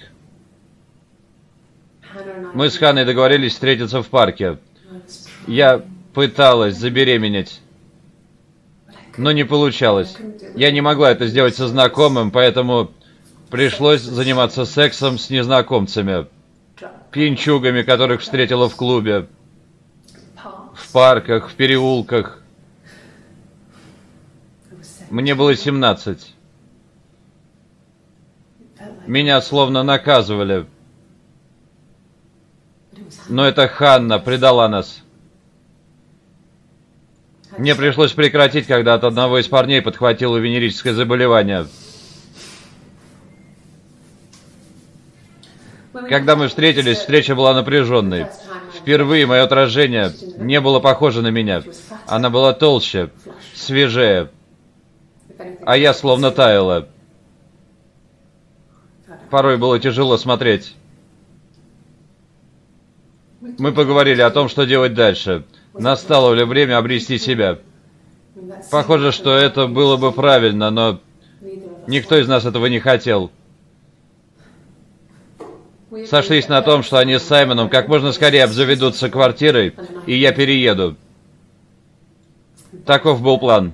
Мы с Ханной договорились встретиться в парке. Я пыталась забеременеть, но не получалось. Я не могла это сделать со знакомым, поэтому пришлось заниматься сексом с незнакомцами, пьянчугами, которых встретила в клубе, в парках, в переулках. Мне было 17. Меня словно наказывали. Но эта Ханна предала нас. Мне пришлось прекратить, когда от одного из парней подхватило венерическое заболевание. Когда мы встретились, встреча была напряженной. Впервые мое отражение не было похоже на меня. Она была толще, свежее. А я словно таяла. Порой было тяжело смотреть. Мы поговорили о том, что делать дальше. Настало ли время обрести себя. Похоже, что это было бы правильно, но никто из нас этого не хотел. Сошлись на том, что они с Саймоном как можно скорее обзаведутся квартирой, и я перееду. Таков был план.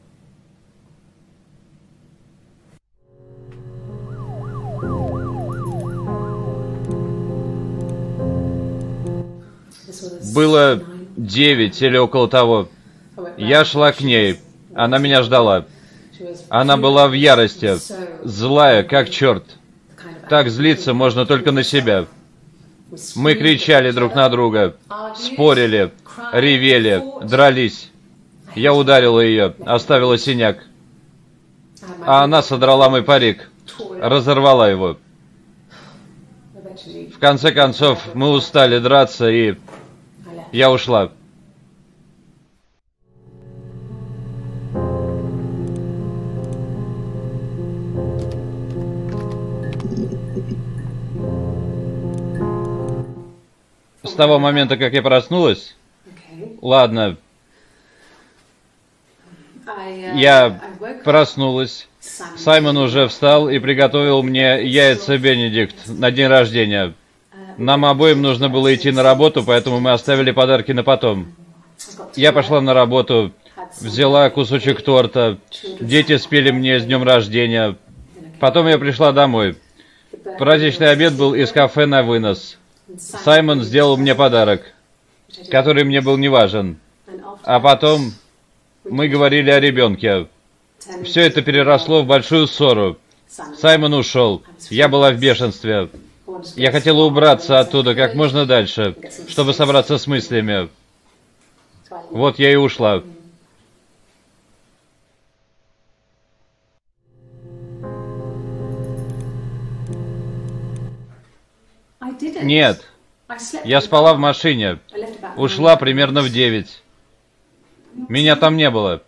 Было 9 или около того. Я шла к ней. Она меня ждала. Она была в ярости, злая, как черт. Так злиться можно только на себя. Мы кричали друг на друга, спорили, ревели, дрались. Я ударила ее, оставила синяк. А она содрала мой парик, разорвала его. В конце концов, мы устали драться, и я ушла. С того момента, как я проснулась, ладно, я проснулась, Саймон уже встал и приготовил мне яйца Бенедикт на день рождения. Нам обоим нужно было идти на работу, поэтому мы оставили подарки на потом. Я пошла на работу, взяла кусочек торта, дети спели мне с днем рождения. Потом я пришла домой. Праздничный обед был из кафе на вынос. Саймон сделал мне подарок, который мне был не важен. А потом мы говорили о ребенке. Все это переросло в большую ссору. Саймон ушел. Я была в бешенстве. Я хотела убраться оттуда как можно дальше, чтобы собраться с мыслями. Вот я и ушла. Нет. Я спала в машине. Ушла примерно в 9. Меня там не было.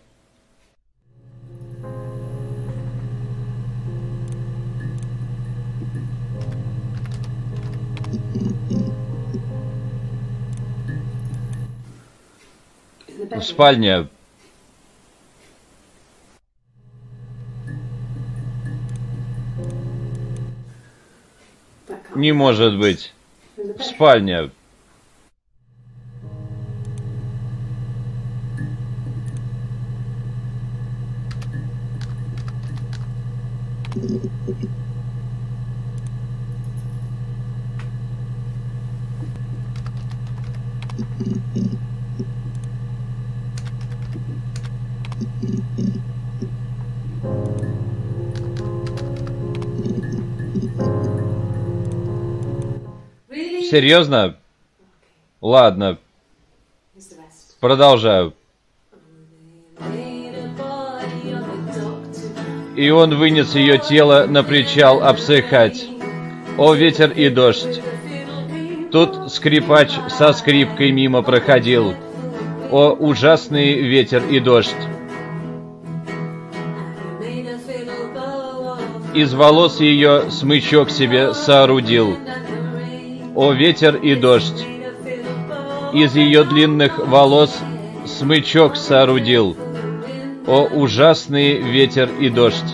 В спальне. Не может быть. В спальне. Серьезно? Ладно. Продолжаю. И он вынес ее тело на причал обсыхать. О, ветер и дождь! Тут скрипач со скрипкой мимо проходил. О, ужасный ветер и дождь! Из волос ее смычок себе соорудил. О, ветер и дождь! Из ее длинных волос смычок соорудил. О, ужасный ветер и дождь!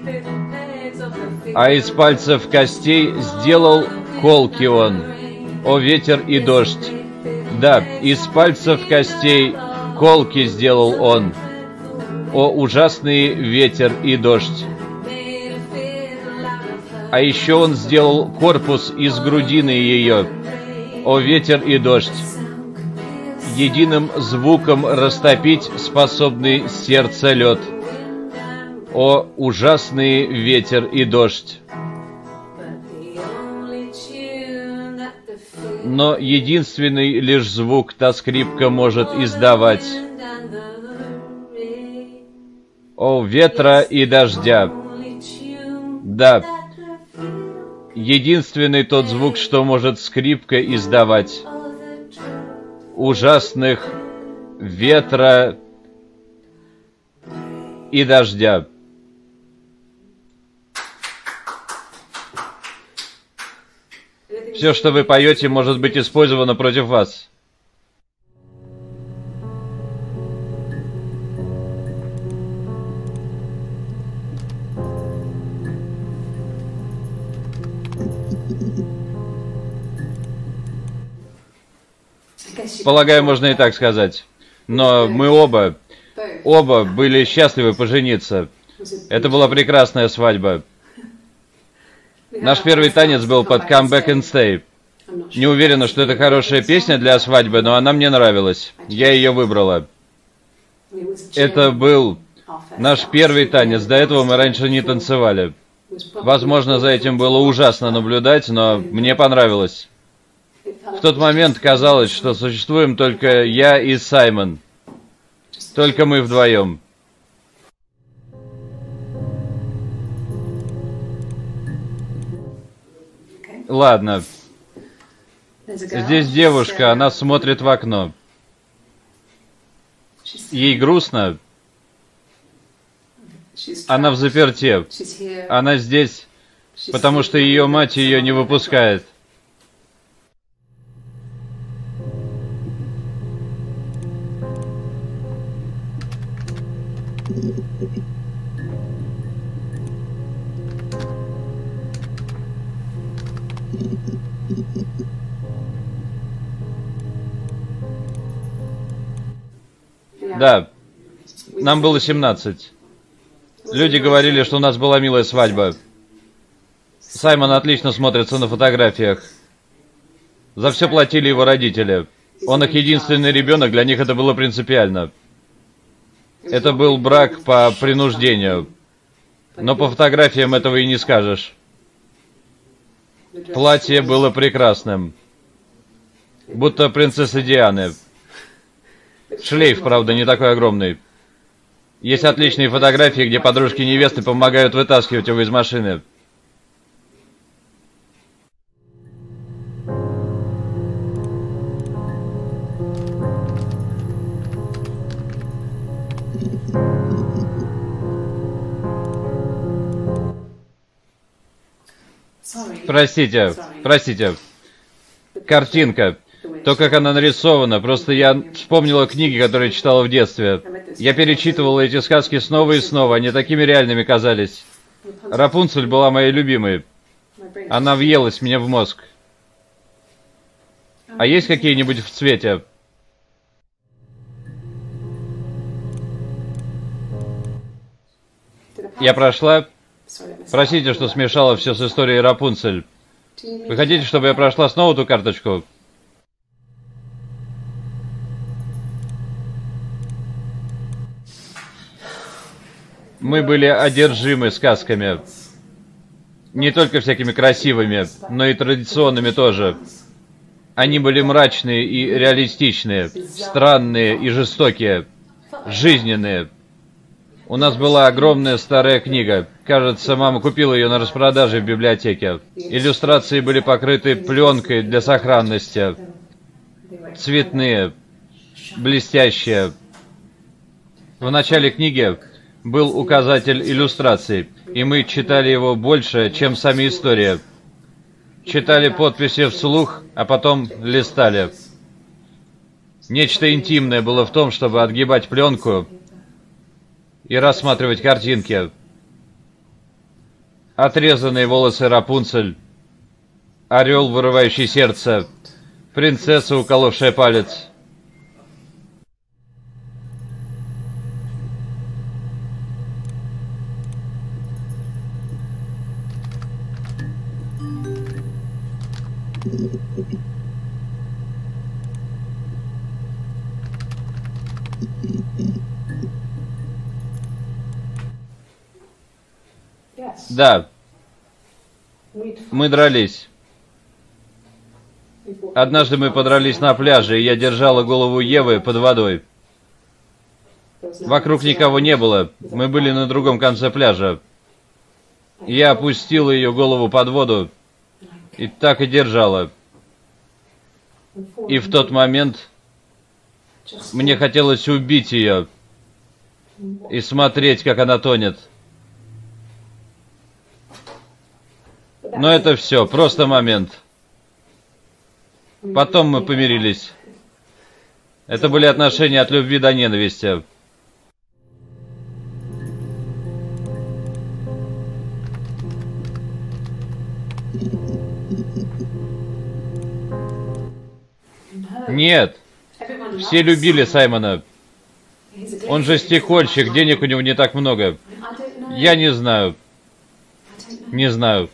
А из пальцев костей сделал колки он. О, ветер и дождь! Да, из пальцев костей колки сделал он. О, ужасный ветер и дождь! А еще он сделал корпус из грудины ее. О, ветер и дождь! Единым звуком растопить способный сердце лед. О, ужасный ветер и дождь! Но единственный лишь звук та скрипка может издавать. О, ветра и дождя! Да, единственный тот звук, что может скрипка издавать. Ужасных ветра и дождя. Все, что вы поете, может быть использовано против вас. Полагаю, можно и так сказать. Но мы оба были счастливы пожениться. Это была прекрасная свадьба. Наш первый танец был под Come Back and Stay. Не уверена, что это хорошая песня для свадьбы, но она мне нравилась. Я ее выбрала. Это был наш первый танец. До этого мы раньше не танцевали. Возможно, за этим было ужасно наблюдать, но мне понравилось. В тот момент казалось, что существуем только я и Саймон. Только мы вдвоем. Ладно. Здесь девушка, она смотрит в окно. Ей грустно. Она взаперти. Она здесь, потому что ее мать ее не выпускает. Да, нам было 17. Люди говорили, что у нас была милая свадьба. Саймон отлично смотрится на фотографиях. За все платили его родители. Он их единственный ребенок, для них это было принципиально. Это был брак по принуждению. Но по фотографиям этого и не скажешь. Платье было прекрасным. Будто принцесса Дианы. Шлейф, правда, не такой огромный. Есть отличные фотографии, где подружки невесты помогают вытаскивать его из машины. Простите. Картинка. То, как она нарисована, просто я вспомнила книги, которые читала в детстве. Я перечитывала эти сказки снова и снова, они такими реальными казались. Рапунцель была моей любимой. Она въелась мне в мозг. А есть какие-нибудь в цвете? Я прошла? Простите, что смешала все с историей Рапунцель. Вы хотите, чтобы я прошла снова ту карточку? Мы были одержимы сказками. Не только всякими красивыми, но и традиционными тоже. Они были мрачные и реалистичные, странные и жестокие, жизненные. У нас была огромная старая книга. Кажется, мама купила ее на распродаже в библиотеке. Иллюстрации были покрыты пленкой для сохранности. Цветные, блестящие. В начале книги был указатель иллюстраций, и мы читали его больше, чем сами истории. Читали подписи вслух, а потом листали. Нечто интимное было в том, чтобы отгибать пленку и рассматривать картинки. Отрезанные волосы Рапунцель, орел, вырывающий сердце, принцесса, уколовшая палец. Да, мы дрались. Однажды мы подрались на пляже, и я держала голову Евы под водой. Вокруг никого не было, мы были на другом конце пляжа. Я опустила ее голову под воду, и так и держала. И в тот момент мне хотелось убить ее и смотреть, как она тонет. Но это все, просто момент. Потом мы помирились. Это были отношения от любви до ненависти. Нет, все любили Саймона. Он же стекольщик, денег у него не так много. Я не знаю. Не знаю.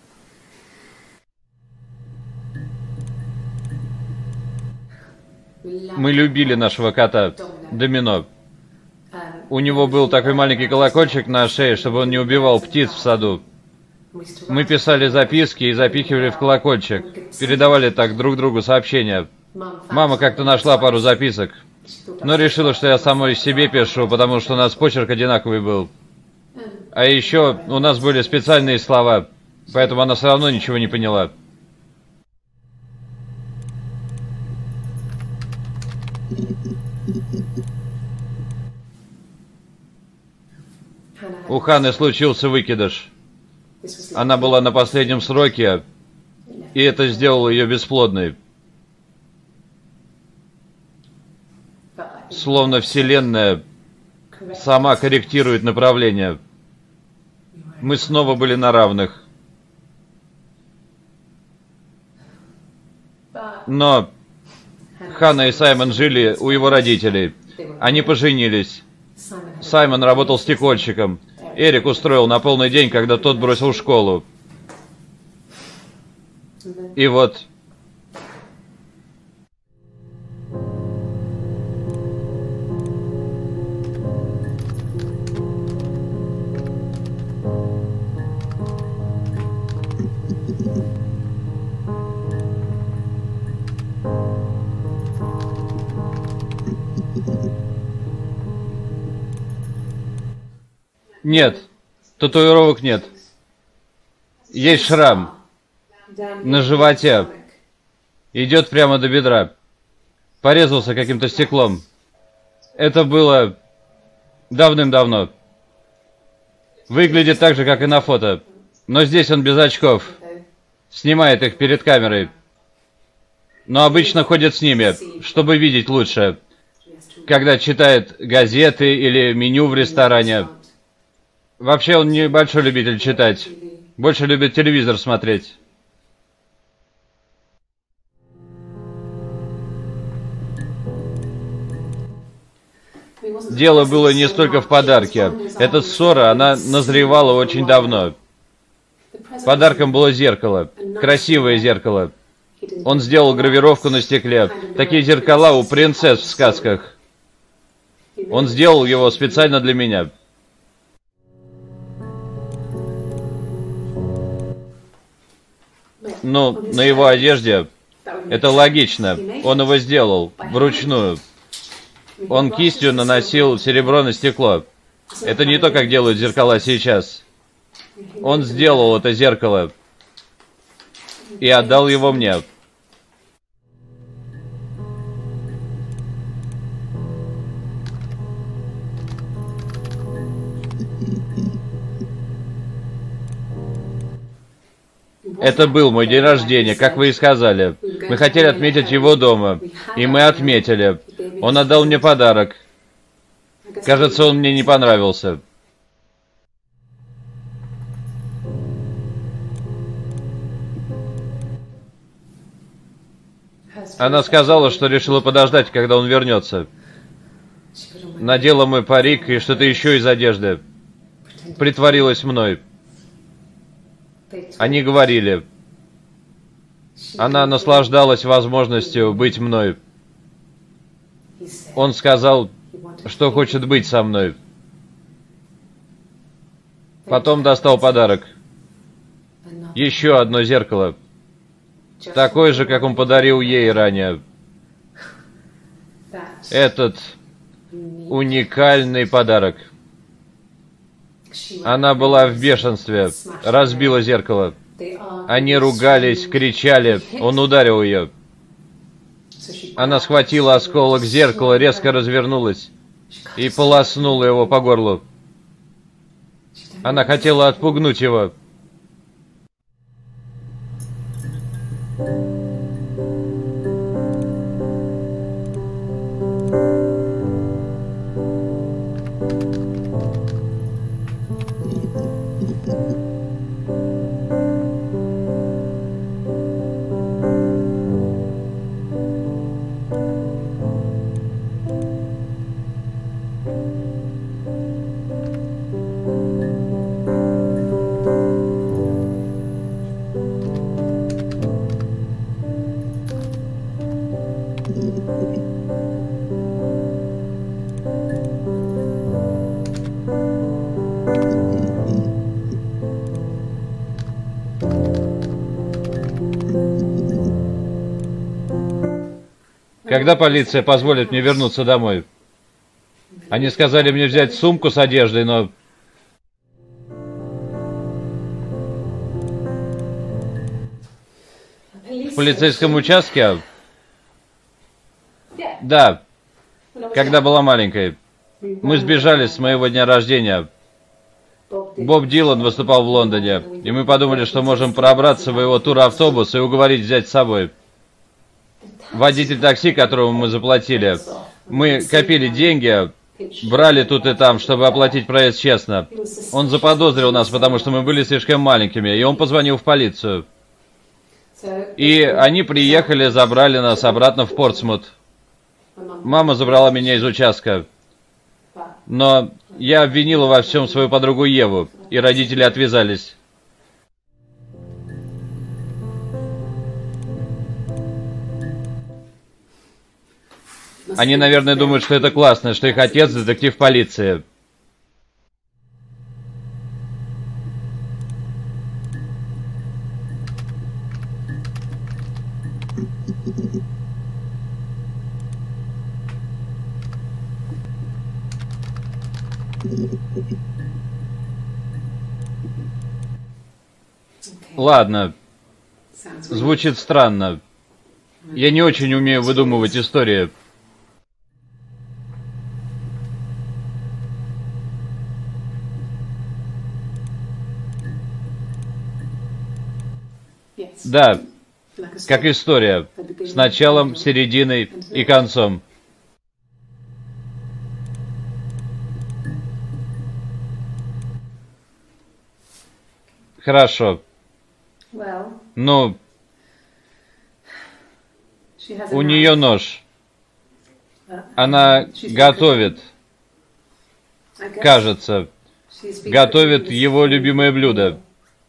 Мы любили нашего кота, Домино. У него был такой маленький колокольчик на шее, чтобы он не убивал птиц в саду. Мы писали записки и запихивали в колокольчик. Передавали так друг другу сообщения. Мама как-то нашла пару записок, но решила, что я самой себе пишу, потому что у нас почерк одинаковый был. А еще у нас были специальные слова, поэтому она все равно ничего не поняла. У Ханны случился выкидыш. Она была на последнем сроке, и это сделало ее бесплодной. Словно Вселенная сама корректирует направление. Мы снова были на равных. Но Ханна и Саймон жили у его родителей. Они поженились. Саймон работал стекольщиком. Эрик устроил на полный день, когда тот бросил школу. И вот... Нет, татуировок нет. Есть шрам на животе. Идет прямо до бедра. Порезался каким-то стеклом. Это было давным-давно. Выглядит так же, как и на фото. Но здесь он без очков. Снимает их перед камерой. Но обычно ходит с ними, чтобы видеть лучше. Когда читает газеты или меню в ресторане. Вообще он не большой любитель читать. Больше любит телевизор смотреть. Дело было не столько в подарке. Эта ссора, она назревала очень давно. Подарком было зеркало. Красивое зеркало. Он сделал гравировку на стекле. Такие зеркала у принцесс в сказках. Он сделал его специально для меня. Ну, на его одежде Это логично. Он его сделал вручную. Он кистью наносил серебро на стекло. Это не то, как делают зеркала сейчас. Он сделал это зеркало и отдал его мне. Это был мой день рождения, как вы и сказали. Мы хотели отметить его дома, и мы отметили. Он отдал мне подарок. Кажется, он мне не понравился. Она сказала, что решила подождать, когда он вернется. Надела мой парик и что-то еще из одежды. Притворилась мной. Они говорили. Она наслаждалась возможностью быть мной. Он сказал, что хочет быть со мной. Потом достал подарок. Еще одно зеркало. Такое же, как он подарил ей ранее. Этот уникальный подарок. Она была в бешенстве, разбила зеркало. Они ругались, кричали, он ударил ее. Она схватила осколок зеркала, резко развернулась и полоснула его по горлу. Она хотела отпугнуть его. Когда полиция позволит мне вернуться домой? Они сказали мне взять сумку с одеждой, но... В полицейском участке? Да, когда была маленькой. Мы сбежали с моего дня рождения. Боб Дилан выступал в Лондоне, и мы подумали, что можем пробраться в его туравтобус и уговорить взять с собой. Водитель такси, которому мы заплатили. Мы копили деньги, брали тут и там, чтобы оплатить проезд честно. Он заподозрил нас, потому что мы были слишком маленькими, и он позвонил в полицию. И они приехали, забрали нас обратно в Портсмут. Мама забрала меня из участка. Но я обвинила во всем свою подругу Еву, и родители отвязались. Они, наверное, думают, что это классно, что их отец детектив полиции. Ладно. Звучит странно. Я не очень умею выдумывать истории. Да, как история. С началом, серединой и концом. Хорошо. Ну, у нее нож. Она готовит. Кажется. Готовит его любимое блюдо.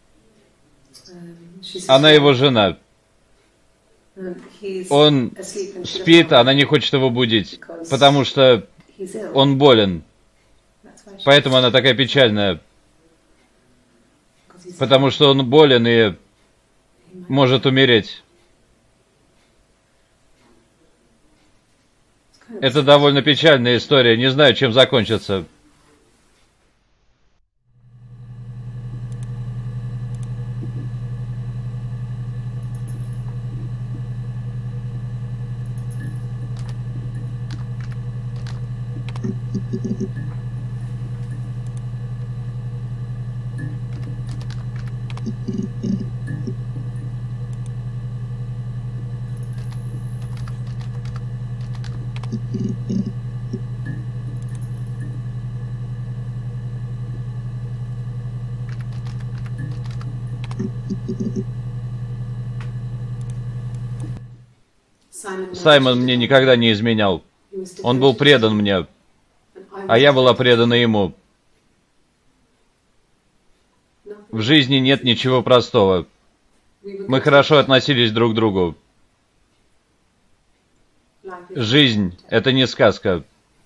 Она его жена. Он спит, она не хочет его будить, потому что он болен. Поэтому она такая печальная. Потому что он болен и может умереть. Это довольно печальная история, не знаю, чем закончится. Саймон мне никогда не изменял. Он был предан мне, а я была предана ему. В жизни нет ничего простого. Мы хорошо относились друг к другу. Жизнь — это не сказка.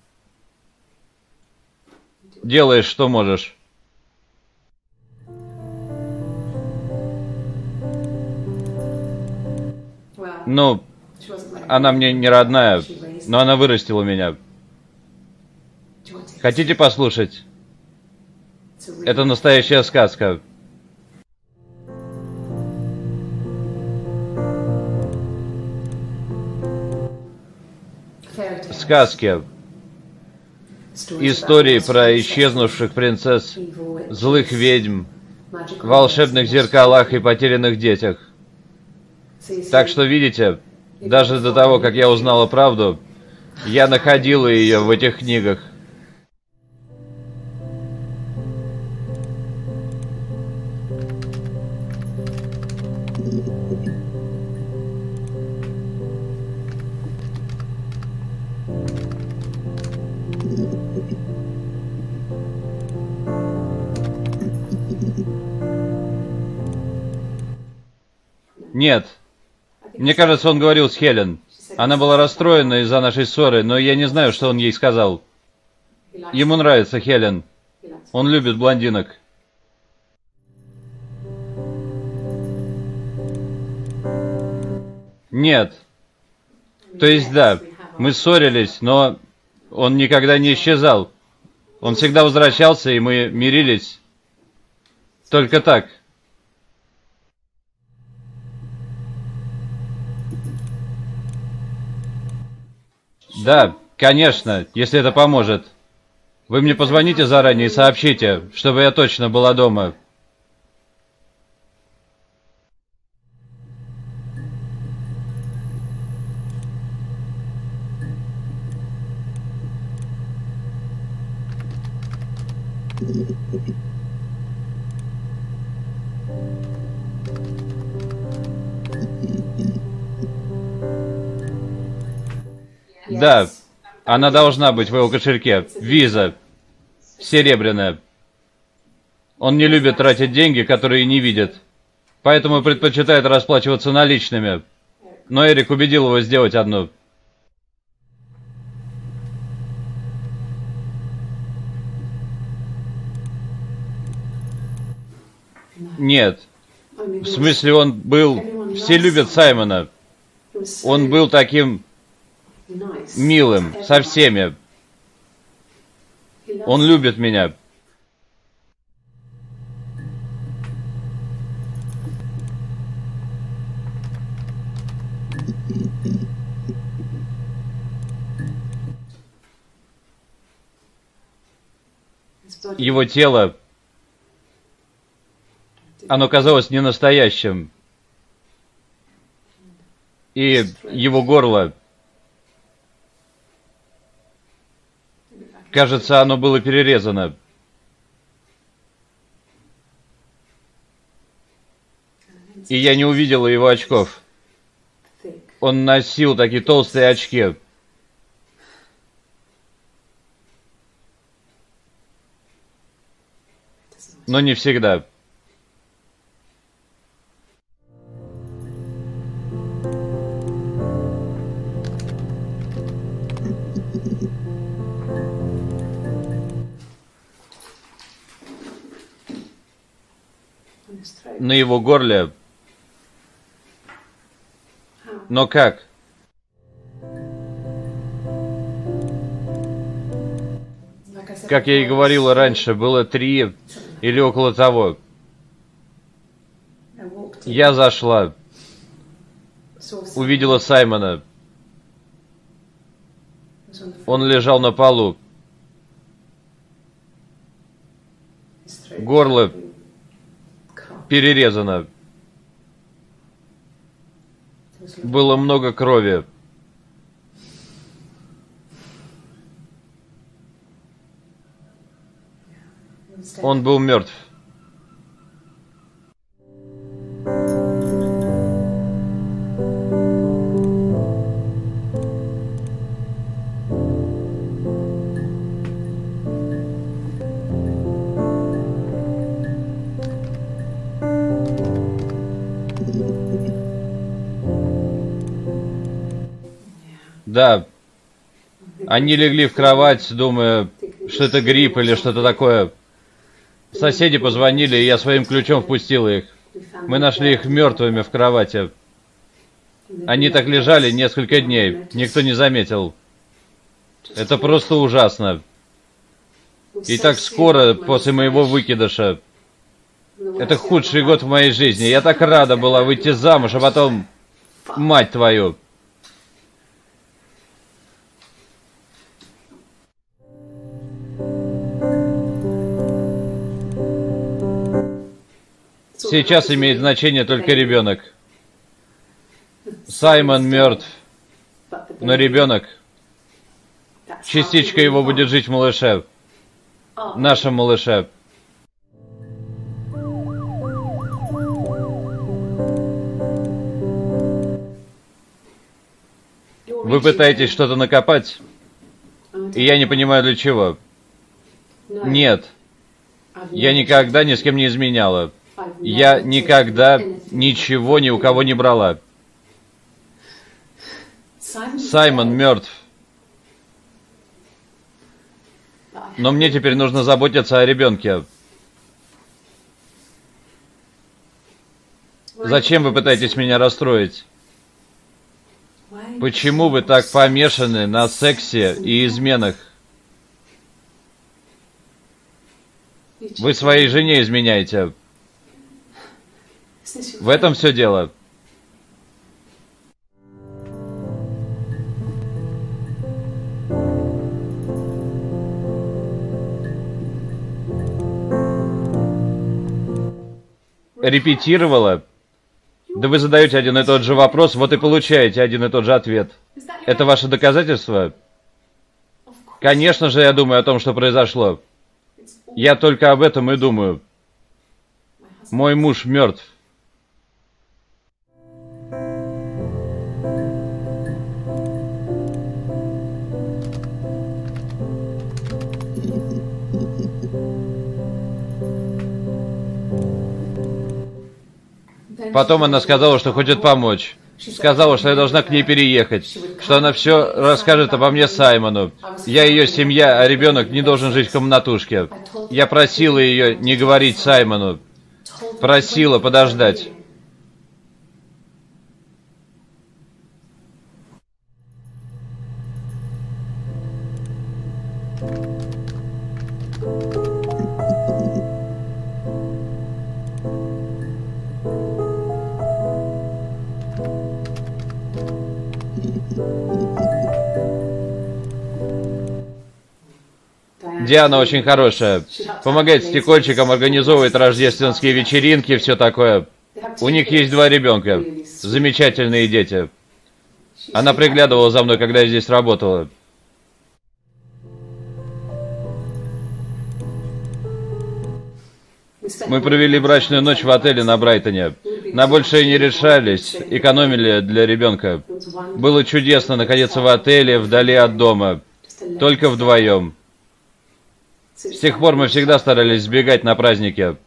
Делаешь, что можешь. Ну, она мне не родная, но она вырастила меня. Хотите послушать? Это настоящая сказка. Сказки. Истории про исчезнувших принцесс, злых ведьм, волшебных зеркалах и потерянных детях. Так что, видите, даже до того, как я узнала правду, я находила ее в этих книгах. Нет. Мне кажется, он говорил с Хелен. Она была расстроена из-за нашей ссоры, но я не знаю, что он ей сказал. Ему нравится Хелен. Он любит блондинок. Нет. То есть да, мы ссорились, но он никогда не исчезал. Он всегда возвращался, и мы мирились. Только так. Да, конечно, если это поможет. Вы мне позвоните заранее и сообщите, чтобы я точно была дома. Да, она должна быть в его кошельке. Виза. Серебряная. Он не любит тратить деньги, которые не видит. Поэтому предпочитает расплачиваться наличными. Но Эрик убедил его сделать одну. Нет. В смысле, он был... Все любят Саймона. Он был таким... милым, со всеми. Он любит меня. Его тело, оно казалось ненастоящим. И его горло, кажется, оно было перерезано. И я не увидела его очков. Он носил такие толстые очки. Но не всегда. На его горле. Но как? Как я и говорила раньше, было 3 или около того. Я зашла, увидела Саймона. Он лежал на полу. Горло перерезано. Было много крови. Он был мертв. Да. Они легли в кровать, думая, что это грипп или что-то такое. Соседи позвонили, и я своим ключом впустил их. Мы нашли их мертвыми в кровати. Они так лежали несколько дней, никто не заметил. Это просто ужасно. И так скоро после моего выкидыша. Это худший год в моей жизни. Я так рада была выйти замуж, а потом... Мать твою! Сейчас имеет значение только ребенок. Саймон мертв, но ребенок, частичка его будет жить в малыше, нашем малыше. Вы пытаетесь что-то накопать, и я не понимаю для чего. Нет, я никогда ни с кем не изменяла. Я никогда ничего ни у кого не брала. Саймон мертв. Но мне теперь нужно заботиться о ребенке. Зачем вы пытаетесь меня расстроить? Почему вы так помешаны на сексе и изменах? Вы своей жене изменяете. В этом все дело. Репетировала? Да вы задаете один и тот же вопрос, вот и получаете один и тот же ответ. Это ваше доказательство? Конечно же, я думаю о том, что произошло. Я только об этом и думаю. Мой муж мертв. Потом она сказала, что хочет помочь. Сказала, что я должна к ней переехать, что она все расскажет обо мне Саймону. Я ее семья, а ребенок не должен жить в комнатушке. Я просила ее не говорить Саймону. Просила подождать. Диана очень хорошая. Помогает стекольчикам, организовывает рождественские вечеринки, все такое. У них есть 2 ребенка. Замечательные дети. Она приглядывала за мной, когда я здесь работала. Мы провели брачную ночь в отеле на Брайтоне. На большее не решались, экономили для ребенка. Было чудесно находиться в отеле, вдали от дома. Только вдвоем. С тех пор мы всегда старались сбегать на праздники.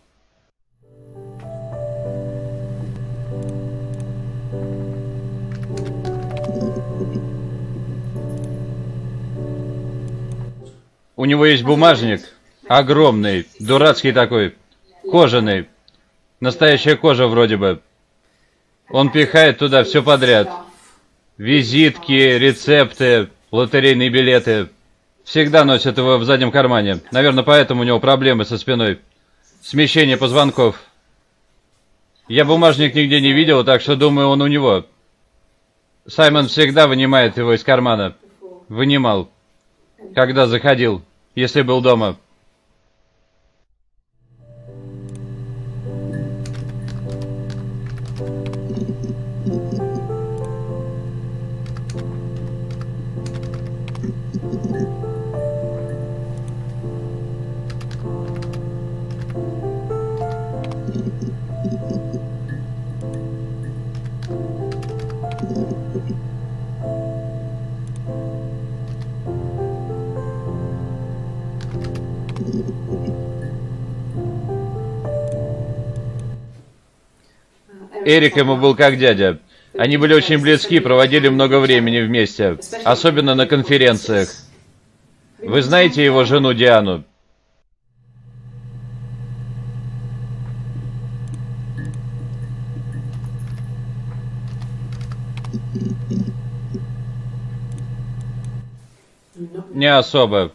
У него есть бумажник, огромный, дурацкий такой, кожаный, настоящая кожа вроде бы. Он пихает туда все подряд. Визитки, рецепты, лотерейные билеты. Всегда носит его в заднем кармане. Наверное, поэтому у него проблемы со спиной. Смещение позвонков. Я бумажник нигде не видел, так что думаю, он у него. Саймон всегда вынимает его из кармана. Вынимал. Когда заходил, если был дома. Эрик ему был как дядя. Они были очень близки, проводили много времени вместе, особенно на конференциях. Вы знаете его жену Диану? Не особо.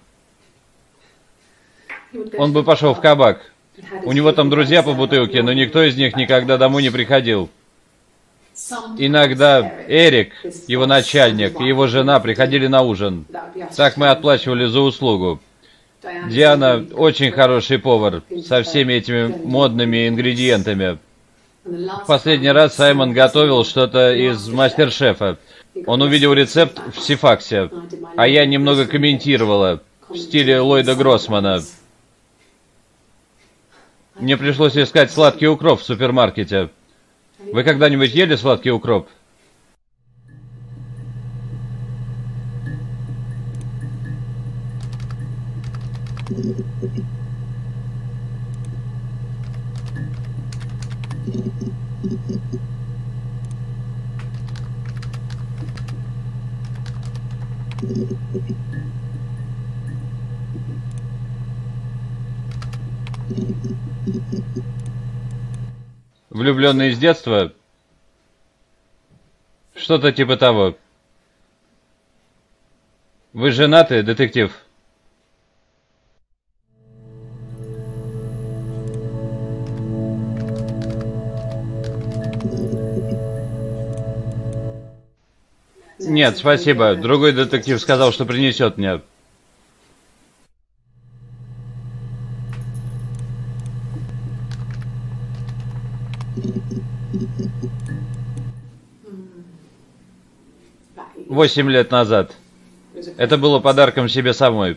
Он бы пошел в кабак. У него там друзья по бутылке, но никто из них никогда домой не приходил. Иногда Эрик, его начальник, и его жена приходили на ужин. Так мы отплачивали за услугу. Диана очень хороший повар, со всеми этими модными ингредиентами. В последний раз Саймон готовил что-то из мастер-шефа. Он увидел рецепт в Сифаксе, а я немного комментировала в стиле Ллойда Гроссмана. Мне пришлось искать сладкий укроп в супермаркете. Вы когда-нибудь ели сладкий укроп? Влюбленный с детства? Что-то типа того. Вы женаты, детектив? Нет, спасибо. Другой детектив сказал, что принесет мне. Восемь лет назад. Это было подарком себе самой.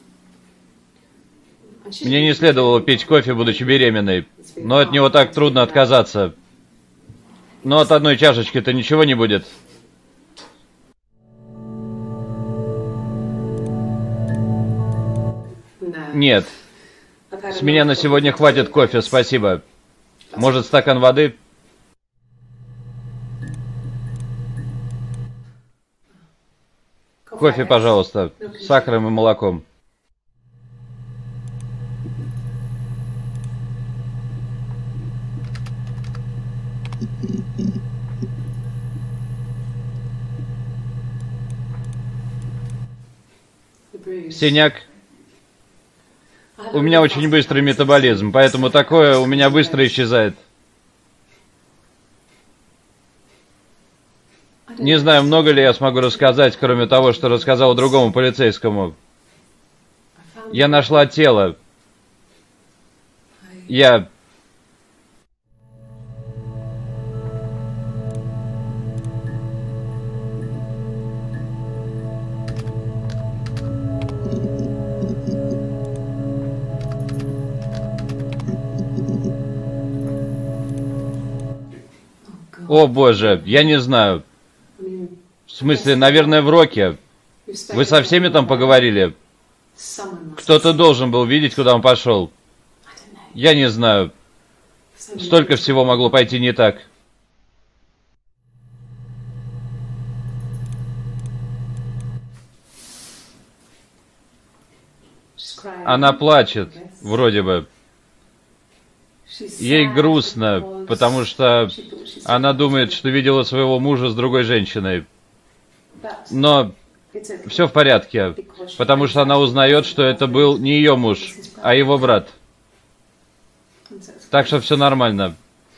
Мне не следовало пить кофе, будучи беременной, но от него так трудно отказаться. Но от одной чашечки-то ничего не будет. Нет. С меня на сегодня хватит кофе, спасибо. Может, стакан воды? Кофе, пожалуйста, с сахаром и молоком. Синяк? У меня очень быстрый метаболизм, поэтому такое у меня быстро исчезает. Не знаю, много ли я смогу рассказать, кроме того, что рассказал другому полицейскому. Я нашла тело. Я... О боже, я не знаю. В смысле, наверное, в Роке. Вы со всеми там поговорили? Кто-то должен был видеть, куда он пошел. Я не знаю. Столько всего могло пойти не так. Она плачет, вроде бы. Ей грустно, потому что она думает, что видела своего мужа с другой женщиной. Но Все в порядке, потому что она узнает, что это был не ее муж, а его брат. Так что все нормально.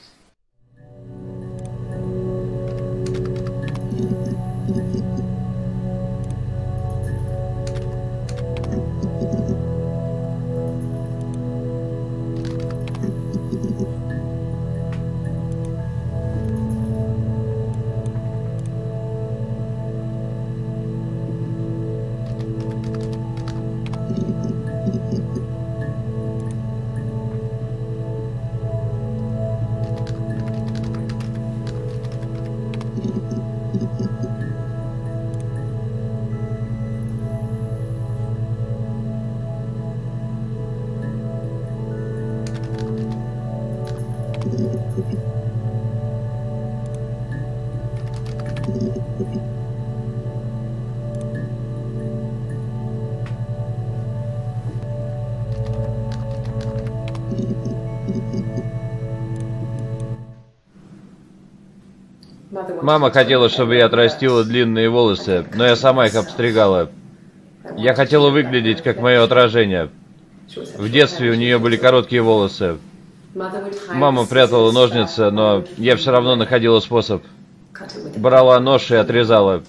Мама хотела, чтобы я отрастила длинные волосы, но я сама их обстригала. Я хотела выглядеть как мое отражение. В детстве у нее были короткие волосы. Мама прятала ножницы, но я все равно находила способ. Брала нож и отрезала.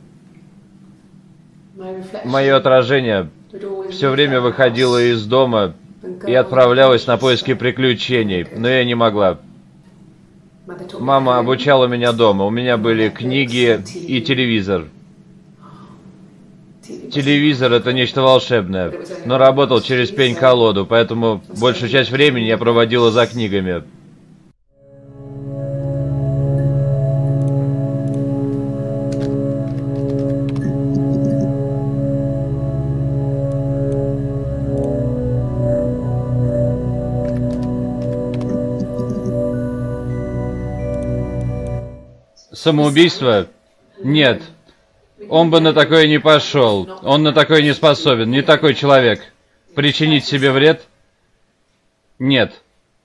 Мое отражение все время выходило из дома и отправлялось на поиски приключений, но я не могла. Мама обучала меня дома. У меня были книги и телевизор. Телевизор — это нечто волшебное, но работал через пень-колоду, поэтому большую часть времени я проводила за книгами. Самоубийство? Нет. Он бы на такое не пошел. Он на такое не способен. Не такой человек. Причинить себе вред? Нет.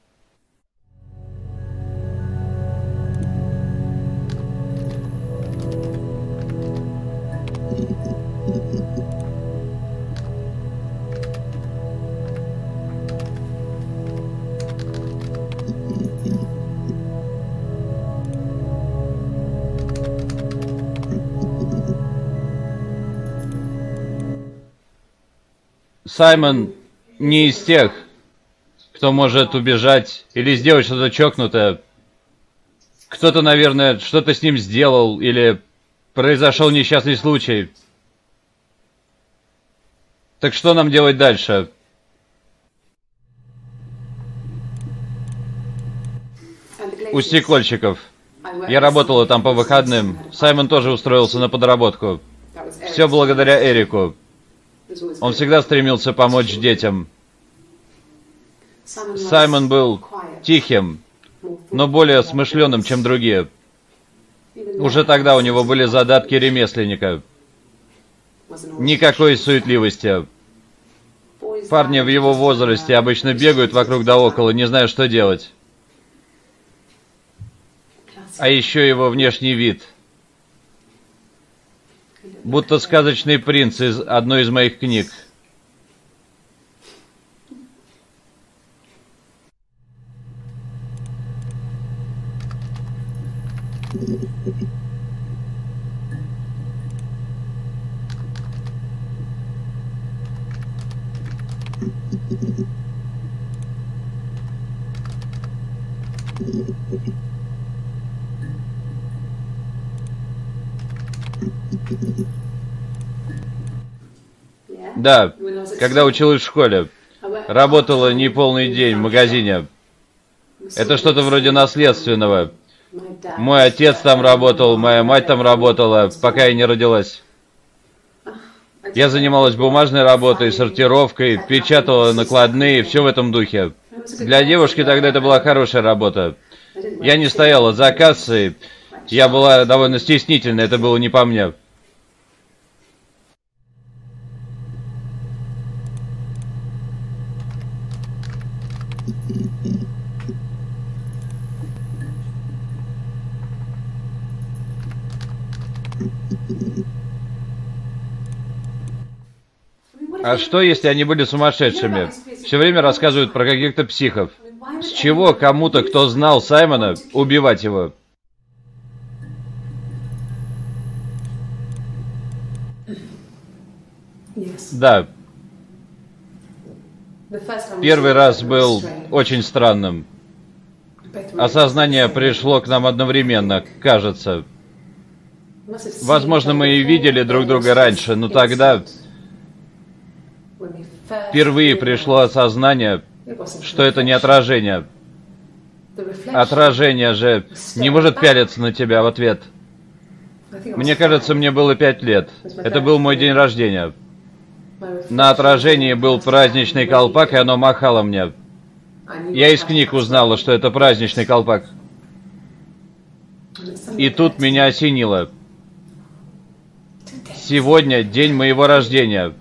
Саймон не из тех, кто может убежать или сделать что-то чокнутое. Кто-то, наверное, что-то с ним сделал или произошел несчастный случай. Так что нам делать дальше? У стекольщиков. Я работала там по выходным. Саймон тоже устроился на подработку. Все благодаря Эрику. Он всегда стремился помочь детям. Саймон был тихим, но более смышленым, чем другие. Уже тогда у него были задатки ремесленника. Никакой суетливости. Парни в его возрасте обычно бегают вокруг да около, не зная, что делать. А еще его внешний вид. Будто сказочный принц из одной из моих книг. Да, когда училась в школе. Работала неполный день в магазине. Это что-то вроде наследственного. Мой отец там работал, моя мать там работала, пока я не родилась. Я занималась бумажной работой, сортировкой, печатала накладные, все в этом духе. Для девушки тогда это была хорошая работа. Я не стояла за кассой, я была довольно стеснительна, это было не по мне. А что, если они были сумасшедшими? Все время рассказывают про каких-то психов. С чего кому-то, кто знал Саймона, убивать его? Да. Первый раз был очень странным. Осознание пришло к нам одновременно, кажется. Возможно, мы и видели друг друга раньше, но тогда впервые пришло осознание, что это не отражение. Отражение же не может пялиться на тебя в ответ. Мне кажется, мне было 5 лет. Это был мой день рождения. На отражении был праздничный колпак, и оно махало мне. Я из книг узнала, что это праздничный колпак. И тут меня осенило. Сегодня день моего рождения.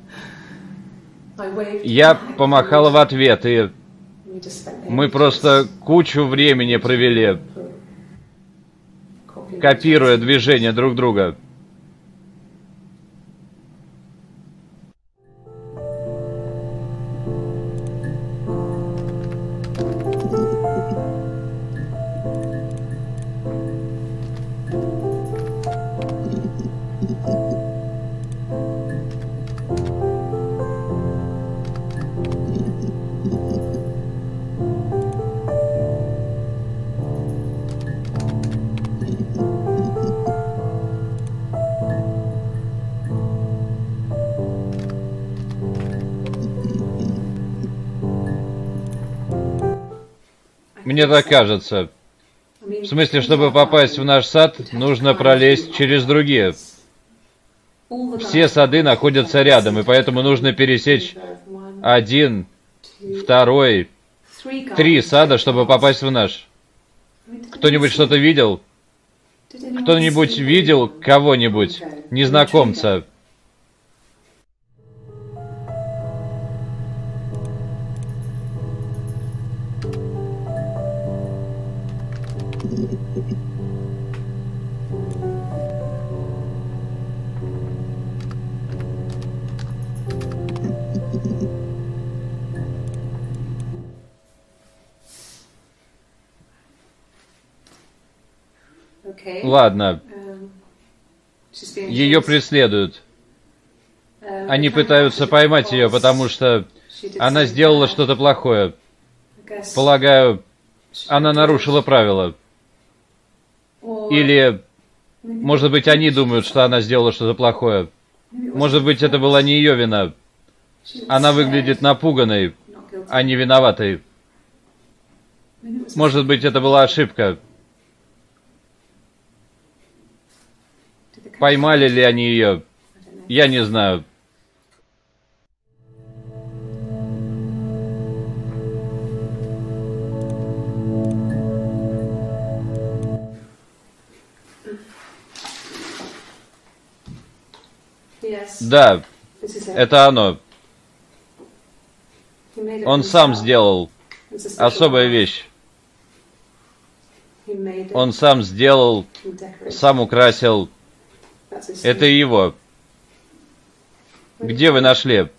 Я помахала в ответ, и мы просто кучу времени провели, копируя движения друг друга. Мне так кажется. В смысле, чтобы попасть в наш сад, нужно пролезть через другие. Все сады находятся рядом, и поэтому нужно пересечь 1, 2, 3 сада, чтобы попасть в наш. Кто-нибудь что-то видел? Кто-нибудь видел кого-нибудь, незнакомца? Ладно. Ее преследуют. Они пытаются поймать ее, потому что она сделала что-то плохое. Полагаю, она нарушила правила. Или, может быть, они думают, что она сделала что-то плохое. Может быть, это была не ее вина. Она выглядит напуганной, а не виноватой. Может быть, это была ошибка. Поймали ли они ее? Я не знаю. Да, это оно. Он сам сделал. Особая вещь. Он сам сделал, сам украсил. Это его. Где вы нашли?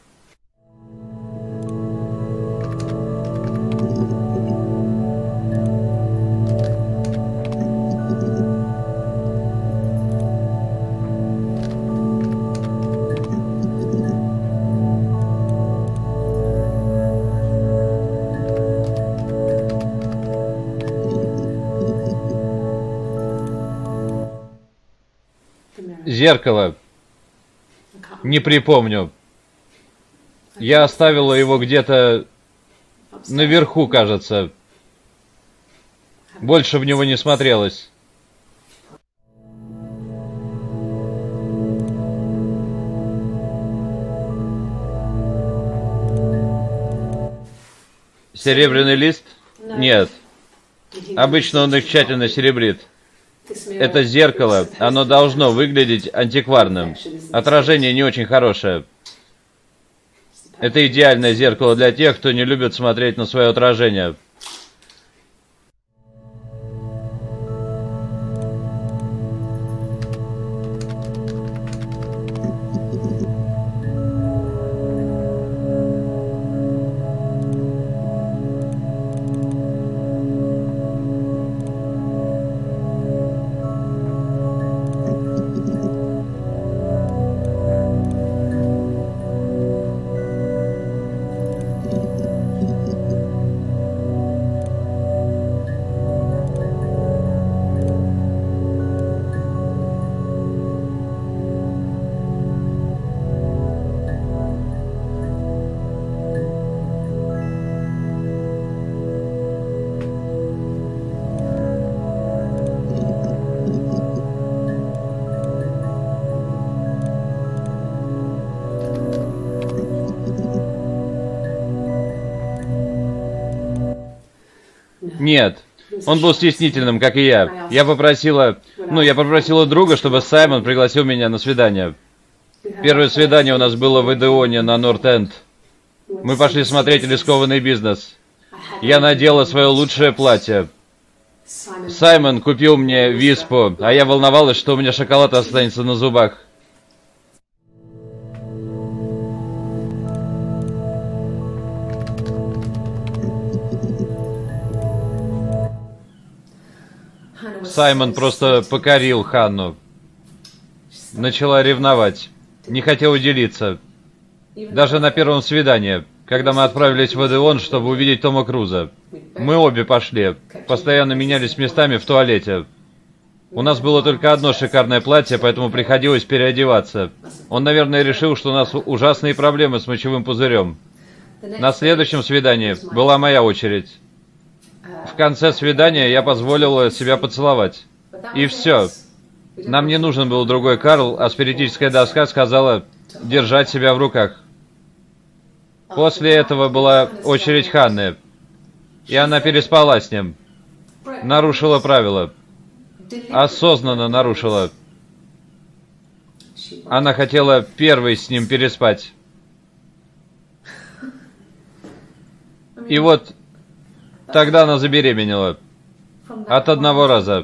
Зеркало. Не припомню. Я оставила его где-то наверху, кажется. Больше в него не смотрелось. Серебряный лист? Нет. Обычно он их тщательно серебрит. Это зеркало, оно должно выглядеть антикварным. Отражение не очень хорошее. Это идеальное зеркало для тех, кто не любит смотреть на свое отражение. Нет. Он был стеснительным, как и я. Я попросила друга, чтобы Саймон пригласил меня на свидание. Первое свидание у нас было в Эдеоне на Норт-Энд. Мы пошли смотреть рискованный бизнес. Я надела свое лучшее платье. Саймон купил мне виспу, а я волновалась, что у меня шоколад останется на зубах. Саймон просто покорил Ханну. Начала ревновать. Не хотела делиться. Даже на первом свидании, когда мы отправились в Эдеон, чтобы увидеть Тома Круза. Мы обе пошли. Постоянно менялись местами в туалете. У нас было только одно шикарное платье, поэтому приходилось переодеваться. Он, наверное, решил, что у нас ужасные проблемы с мочевым пузырем. На следующем свидании была моя очередь. В конце свидания я позволила себя поцеловать. И все. Нам не нужен был другой Карл, а спиритическая доска сказала держать себя в руках. После этого была очередь Ханны, и она переспала с ним. Нарушила правила. Осознанно нарушила. Она хотела первой с ним переспать. И вот тогда она забеременела. От одного раза.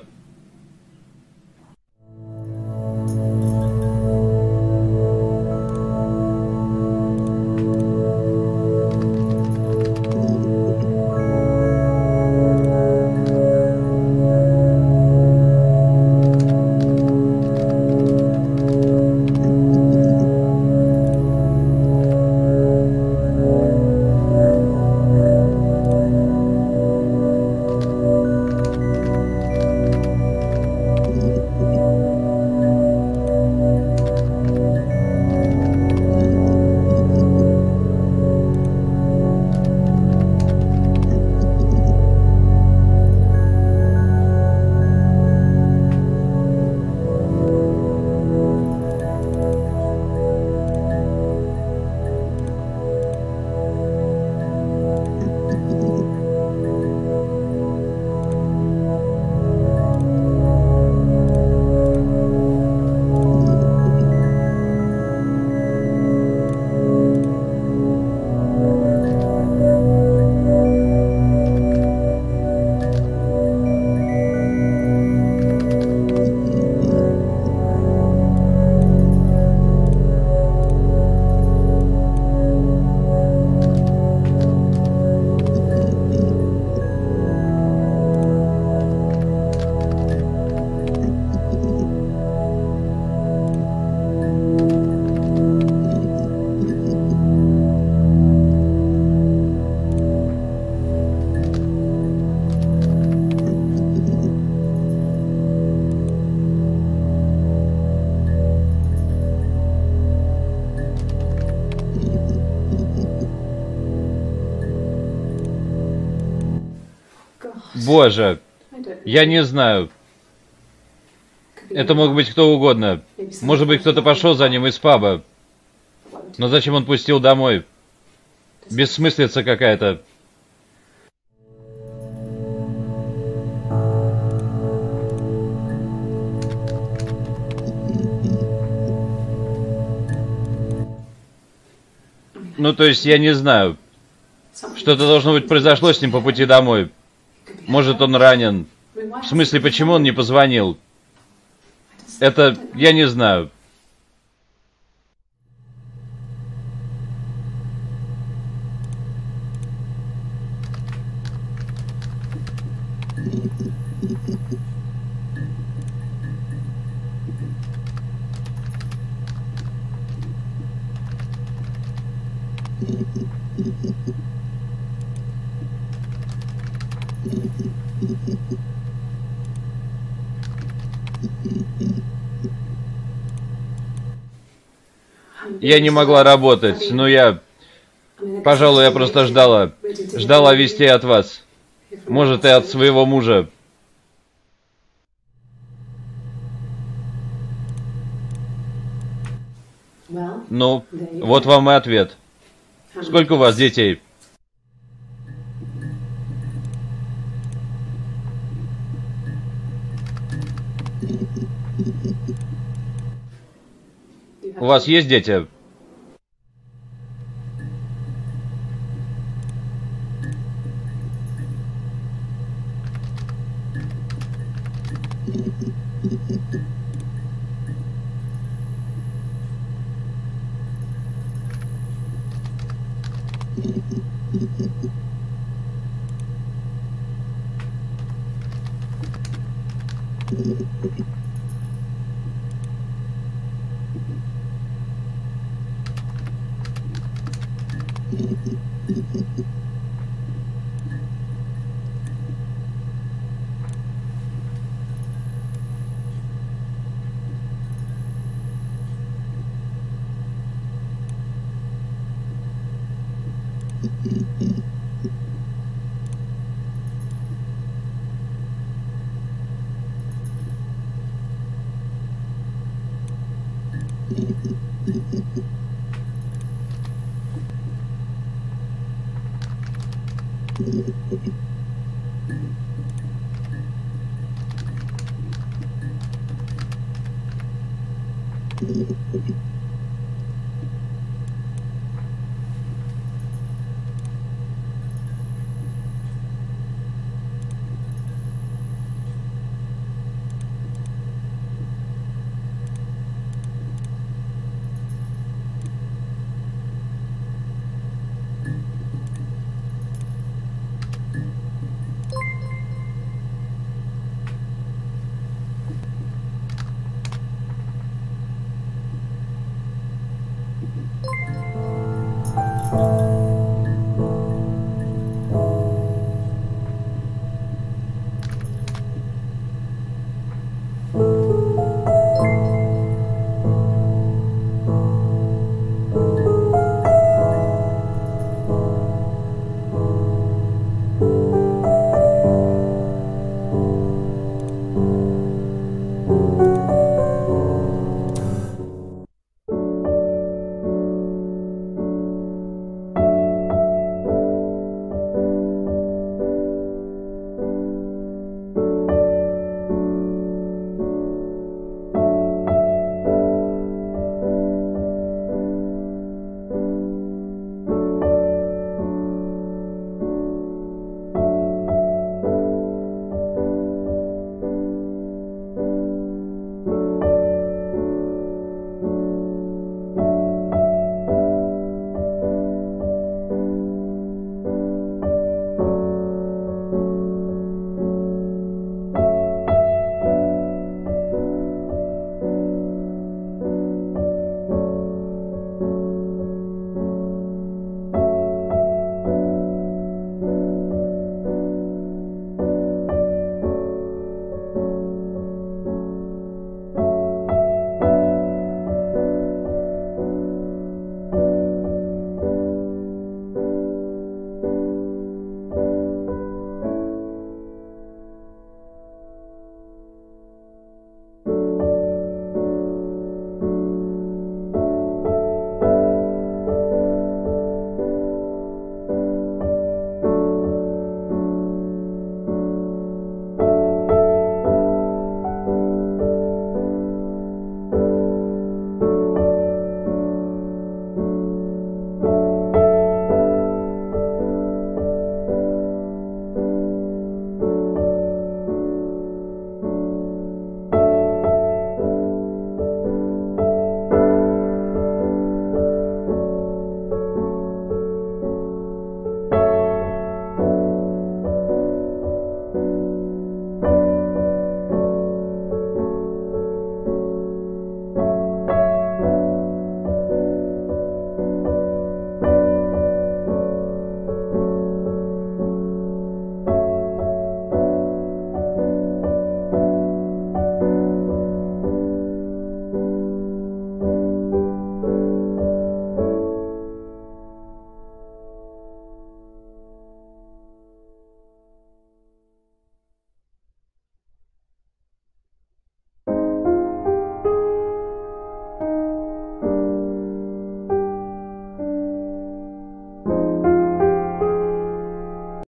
Боже, я не знаю. Это мог быть кто угодно. Может быть, кто-то пошел за ним из паба. Но зачем он пустил домой? Бессмыслица какая-то. Ну, то есть, я не знаю. Что-то должно быть произошло с ним по пути домой. Может, он ранен. В смысле, почему он не позвонил? Это... я не знаю. Я не могла работать, но пожалуй, я просто ждала вестей от вас. Может, и от своего мужа. Ну, вот вам и ответ. Сколько у вас детей? У вас есть дети? Thank you.